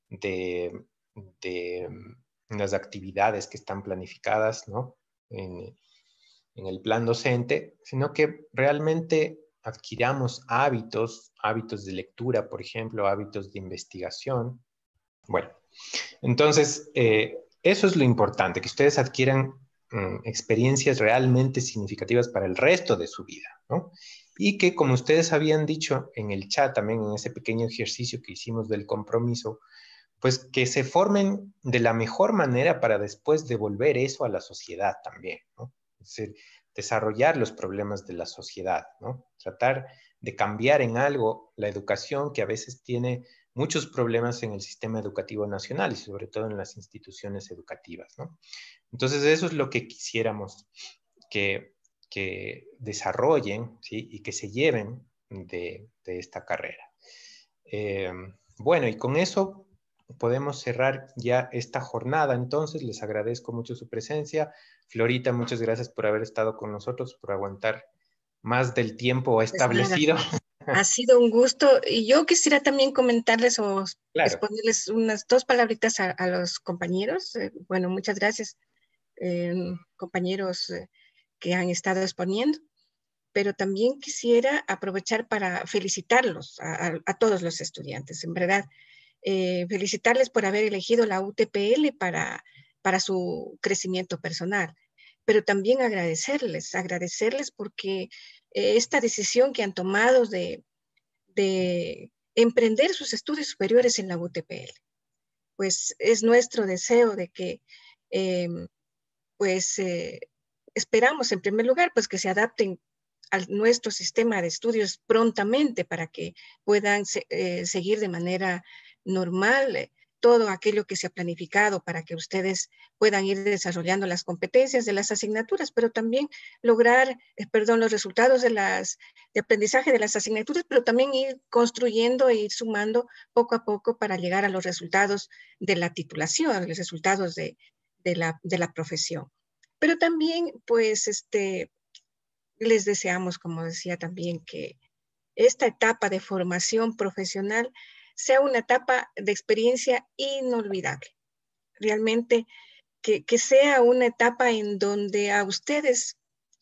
de, de las actividades que están planificadas, ¿no? En, en el plan docente, sino que realmente adquiramos hábitos, hábitos de lectura, por ejemplo, hábitos de investigación. Bueno, entonces, eh, eso es lo importante, que ustedes adquieran um, experiencias realmente significativas para el resto de su vida, ¿no? Y que, como ustedes habían dicho en el chat, también en ese pequeño ejercicio que hicimos del compromiso, pues que se formen de la mejor manera para después devolver eso a la sociedad también, ¿no? Es decir, desarrollar los problemas de la sociedad, ¿no? Tratar de cambiar en algo la educación que a veces tiene muchos problemas en el sistema educativo nacional y sobre todo en las instituciones educativas, ¿no? Entonces eso es lo que quisiéramos que, que desarrollen, ¿sí? Y que se lleven de, de esta carrera. Eh, bueno, y con eso podemos cerrar ya esta jornada. Entonces, les agradezco mucho su presencia. Florita, muchas gracias por haber estado con nosotros, por aguantar más del tiempo establecido. Pues nada, ha sido un gusto. Y yo quisiera también comentarles o Claro. exponerles unas dos palabritas a, a los compañeros. Eh, bueno, muchas gracias, eh, compañeros eh, que han estado exponiendo. Pero también quisiera aprovechar para felicitarlos a, a, a todos los estudiantes, en verdad. Eh, felicitarles por haber elegido la U T P L para, para su crecimiento personal, pero también agradecerles, agradecerles porque eh, esta decisión que han tomado de, de emprender sus estudios superiores en la U T P L, pues es nuestro deseo de que, eh, pues, eh, esperamos en primer lugar, pues que se adapten a nuestro sistema de estudios prontamente para que puedan eh, seguir de manera normal eh, todo aquello que se ha planificado para que ustedes puedan ir desarrollando las competencias de las asignaturas, pero también lograr, eh, perdón, los resultados de las de aprendizaje de las asignaturas, pero también ir construyendo e ir sumando poco a poco para llegar a los resultados de la titulación, los resultados de, de, la, de la profesión. Pero también, pues, este, les deseamos, como decía también, que esta etapa de formación profesional sea una etapa de experiencia inolvidable. Realmente que, que sea una etapa en donde a ustedes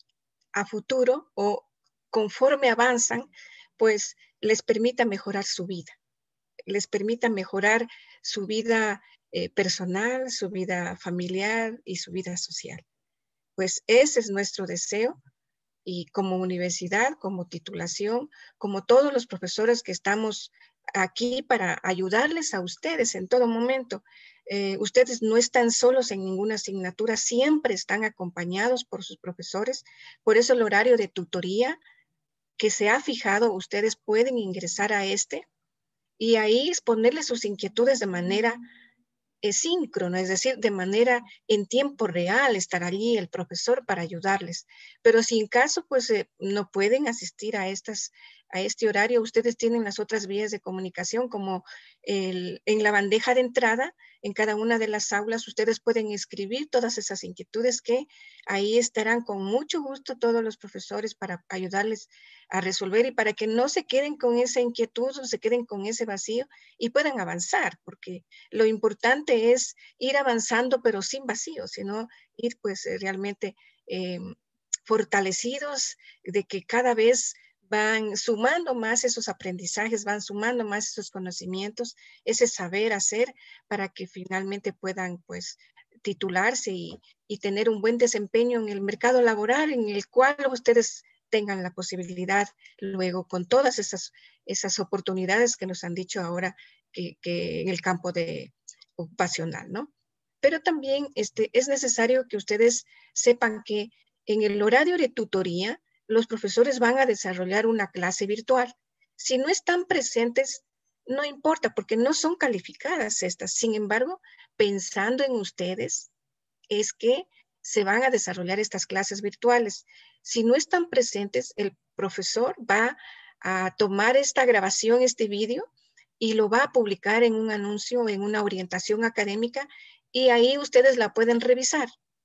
a futuro o conforme avanzan, pues les permita mejorar su vida, les permita mejorar su vida eh, personal, su vida familiar y su vida social. Pues ese es nuestro deseo. Y como universidad, como titulación, como todos los profesores que estamos aquí para ayudarles a ustedes en todo momento. Eh, ustedes no están solos en ninguna asignatura, siempre están acompañados por sus profesores. Por eso el horario de tutoría que se ha fijado, ustedes pueden ingresar a este y ahí exponerles sus inquietudes de manera es síncrono, es decir, de manera en tiempo real, estar allí el profesor para ayudarles. Pero si en caso, pues, eh, no pueden asistir a, estas, a este horario, ustedes tienen las otras vías de comunicación, como el, en la bandeja de entrada, en cada una de las aulas, ustedes pueden escribir todas esas inquietudes que ahí estarán con mucho gusto todos los profesores para ayudarles a resolver y para que no se queden con esa inquietud o se queden con ese vacío y puedan avanzar, porque lo importante es ir avanzando, pero sin vacío, sino ir pues realmente eh, fortalecidos de que cada vez van sumando más esos aprendizajes, van sumando más esos conocimientos, ese saber hacer para que finalmente puedan pues titularse y, y tener un buen desempeño en el mercado laboral en el cual ustedes tengan la posibilidad luego con todas esas, esas oportunidades que nos han dicho ahora que, que en el campo de ocupacional, ¿no? Pero también este, es necesario que ustedes sepan que en el horario de tutoría, los profesores van a desarrollar una clase virtual. Si no están presentes, no importa, porque no son calificadas estas. Sin embargo, pensando en ustedes, es que se van a desarrollar estas clases virtuales. Si no están presentes, el profesor va a tomar esta grabación, este vídeo, y lo va a publicar en un anuncio, en una orientación académica, y ahí ustedes la pueden revisar.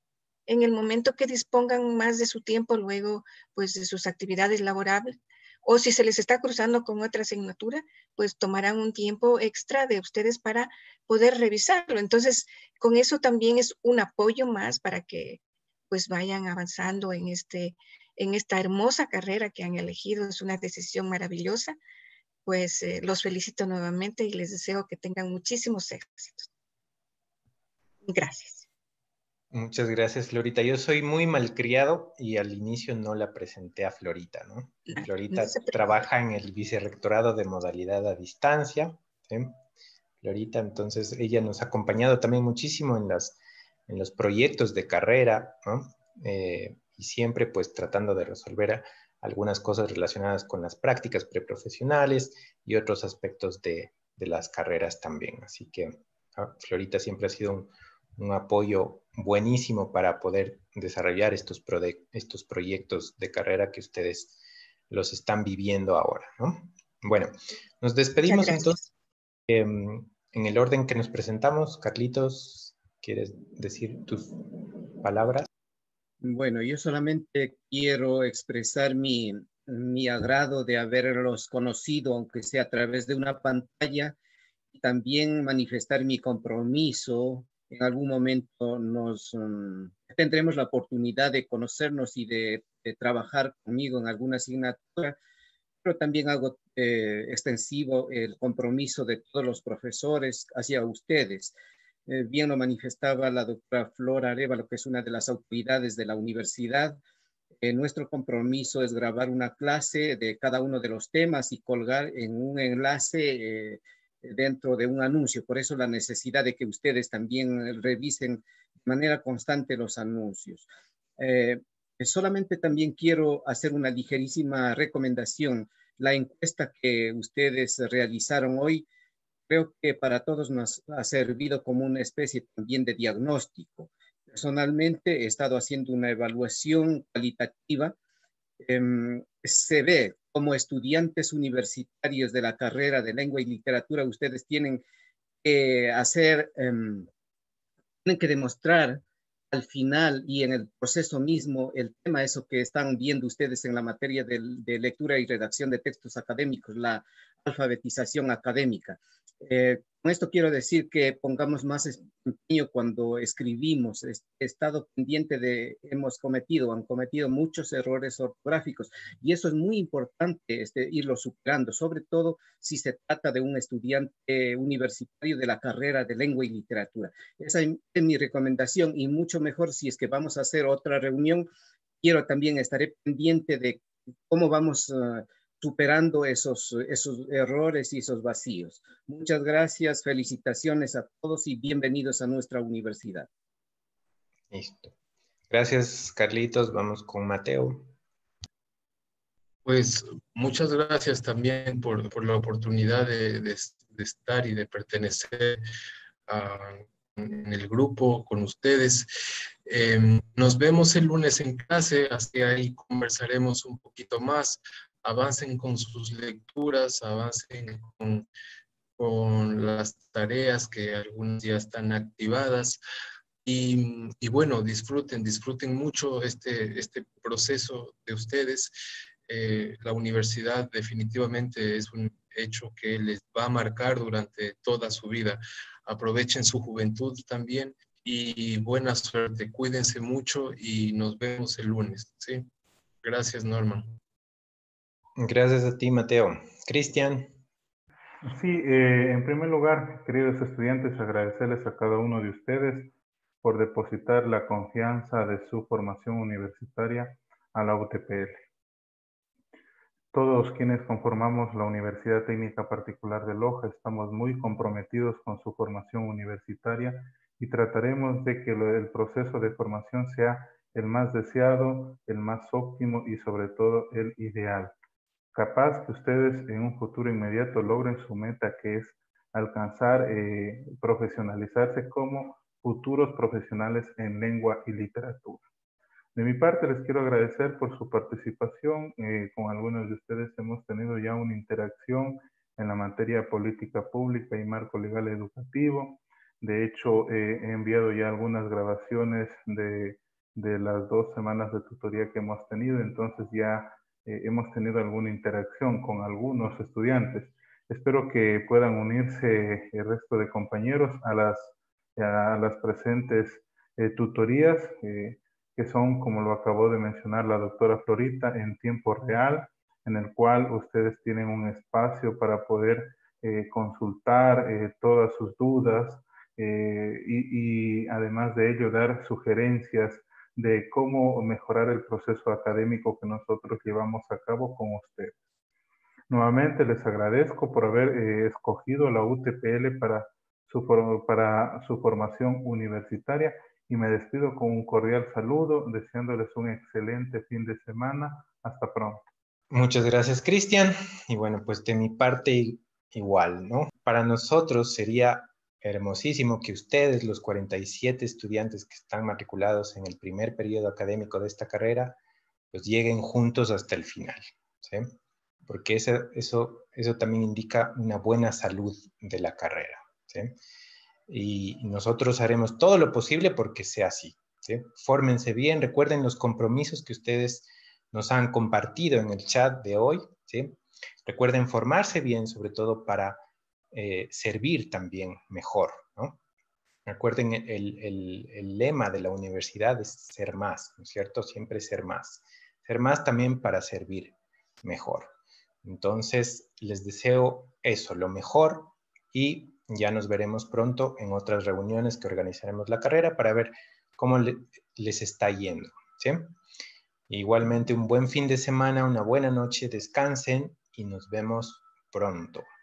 En el momento que dispongan más de su tiempo, luego, pues, de sus actividades laborables, o si se les está cruzando con otra asignatura, pues tomarán un tiempo extra de ustedes para poder revisarlo. Entonces, con eso también es un apoyo más para que, pues, vayan avanzando en, este, en esta hermosa carrera que han elegido. Es una decisión maravillosa. Pues eh, los felicito nuevamente y les deseo que tengan muchísimos éxitos. Gracias. Muchas gracias, Florita. Yo soy muy malcriado y al inicio no la presenté a Florita, ¿no? Florita no trabaja en el vicerrectorado de modalidad a distancia, ¿sí? Florita, entonces, ella nos ha acompañado también muchísimo en, las, en los proyectos de carrera, ¿no? Eh, y siempre, pues, tratando de resolver algunas cosas relacionadas con las prácticas preprofesionales y otros aspectos de, de las carreras también. Así que Florita siempre ha sido un, un apoyo buenísimo para poder desarrollar estos, pro estos proyectos de carrera que ustedes los están viviendo ahora, ¿no? Bueno, nos despedimos entonces. Eh, en el orden que nos presentamos, Carlitos, ¿quieres decir tus palabras? Bueno, yo solamente quiero expresar mi, mi agrado de haberlos conocido, aunque sea a través de una pantalla, y también manifestar mi compromiso. En algún momento nos um, tendremos la oportunidad de conocernos y de, de trabajar conmigo en alguna asignatura, pero también hago eh, extensivo el compromiso de todos los profesores hacia ustedes. Eh, bien lo manifestaba la doctora Flora Arévalo, que es una de las autoridades de la universidad. Eh, nuestro compromiso es grabar una clase de cada uno de los temas y colgar en un enlace eh, dentro de un anuncio. Por eso la necesidad de que ustedes también revisen de manera constante los anuncios. Eh, solamente también quiero hacer una ligerísima recomendación. La encuesta que ustedes realizaron hoy, creo que para todos nos ha servido como una especie también de diagnóstico. Personalmente he estado haciendo una evaluación cualitativa. Eh, se ve como estudiantes universitarios de la carrera de lengua y literatura, ustedes tienen que hacer, eh, tienen que demostrar al final y en el proceso mismo el tema, eso que están viendo ustedes en la materia de, de lectura y redacción de textos académicos, la alfabetización académica. Eh, con esto quiero decir que pongamos más empeño cuando escribimos. He estado pendiente de, hemos cometido, han cometido muchos errores ortográficos y eso es muy importante este, irlo superando, sobre todo si se trata de un estudiante universitario de la carrera de lengua y literatura. Esa es mi recomendación y mucho mejor si es que vamos a hacer otra reunión. Quiero también, estaré pendiente de cómo vamos uh, superando esos, esos errores y esos vacíos. Muchas gracias, felicitaciones a todos y bienvenidos a nuestra universidad. Listo. Gracias, Carlitos. Vamos con Mateo. Pues muchas gracias también por, por la oportunidad de, de, de estar y de pertenecer a, en el grupo con ustedes. Eh, nos vemos el lunes en clase, así ahí conversaremos un poquito más. Avancen con sus lecturas, avancen con, con las tareas que algunas ya están activadas. Y, y bueno, disfruten, disfruten mucho este, este proceso de ustedes. Eh, la universidad definitivamente es un hecho que les va a marcar durante toda su vida. Aprovechen su juventud también y buena suerte. Cuídense mucho y nos vemos el lunes. ¿Sí? Gracias, Norman. Gracias a ti, Mateo. Cristian. Sí, eh, en primer lugar, queridos estudiantes, agradecerles a cada uno de ustedes por depositar la confianza de su formación universitaria a la U T P L. Todos quienes conformamos la Universidad Técnica Particular de Loja estamos muy comprometidos con su formación universitaria y trataremos de que el proceso de formación sea el más deseado, el más óptimo y sobre todo el ideal. Capaz que ustedes en un futuro inmediato logren su meta, que es alcanzar, eh, profesionalizarse como futuros profesionales en lengua y literatura. De mi parte, les quiero agradecer por su participación. Eh, con algunos de ustedes hemos tenido ya una interacción en la materia de política pública y marco legal educativo. De hecho, eh, he enviado ya algunas grabaciones de, de las dos semanas de tutoría que hemos tenido, entonces ya eh, hemos tenido alguna interacción con algunos estudiantes. Espero que puedan unirse el resto de compañeros a las, a las presentes eh, tutorías. Eh, que son, como lo acabó de mencionar la doctora Florita, en tiempo real, en el cual ustedes tienen un espacio para poder eh, consultar eh, todas sus dudas eh, y, y además de ello dar sugerencias de cómo mejorar el proceso académico que nosotros llevamos a cabo con ustedes. Nuevamente les agradezco por haber eh, escogido la U T P L para su, para su formación universitaria y me despido con un cordial saludo, deseándoles un excelente fin de semana. Hasta pronto. Muchas gracias, Cristian. Y bueno, pues de mi parte igual, ¿no? Para nosotros sería hermosísimo que ustedes, los cuarenta y siete estudiantes que están matriculados en el primer periodo académico de esta carrera, pues lleguen juntos hasta el final, ¿sí? porque eso, eso, eso también indica una buena salud de la carrera, ¿sí? Y nosotros haremos todo lo posible porque sea así, ¿sí? Fórmense bien, recuerden los compromisos que ustedes nos han compartido en el chat de hoy, ¿sí? Recuerden formarse bien, sobre todo para eh, servir también mejor, ¿no? Recuerden, el, el, el lema de la universidad es ser más, ¿no es cierto? Siempre ser más. Ser más también para servir mejor. Entonces, les deseo eso, lo mejor, y ya nos veremos pronto en otras reuniones que organizaremos la carrera para ver cómo le, les está yendo, ¿sí? Igualmente, un buen fin de semana, una buena noche, descansen y nos vemos pronto.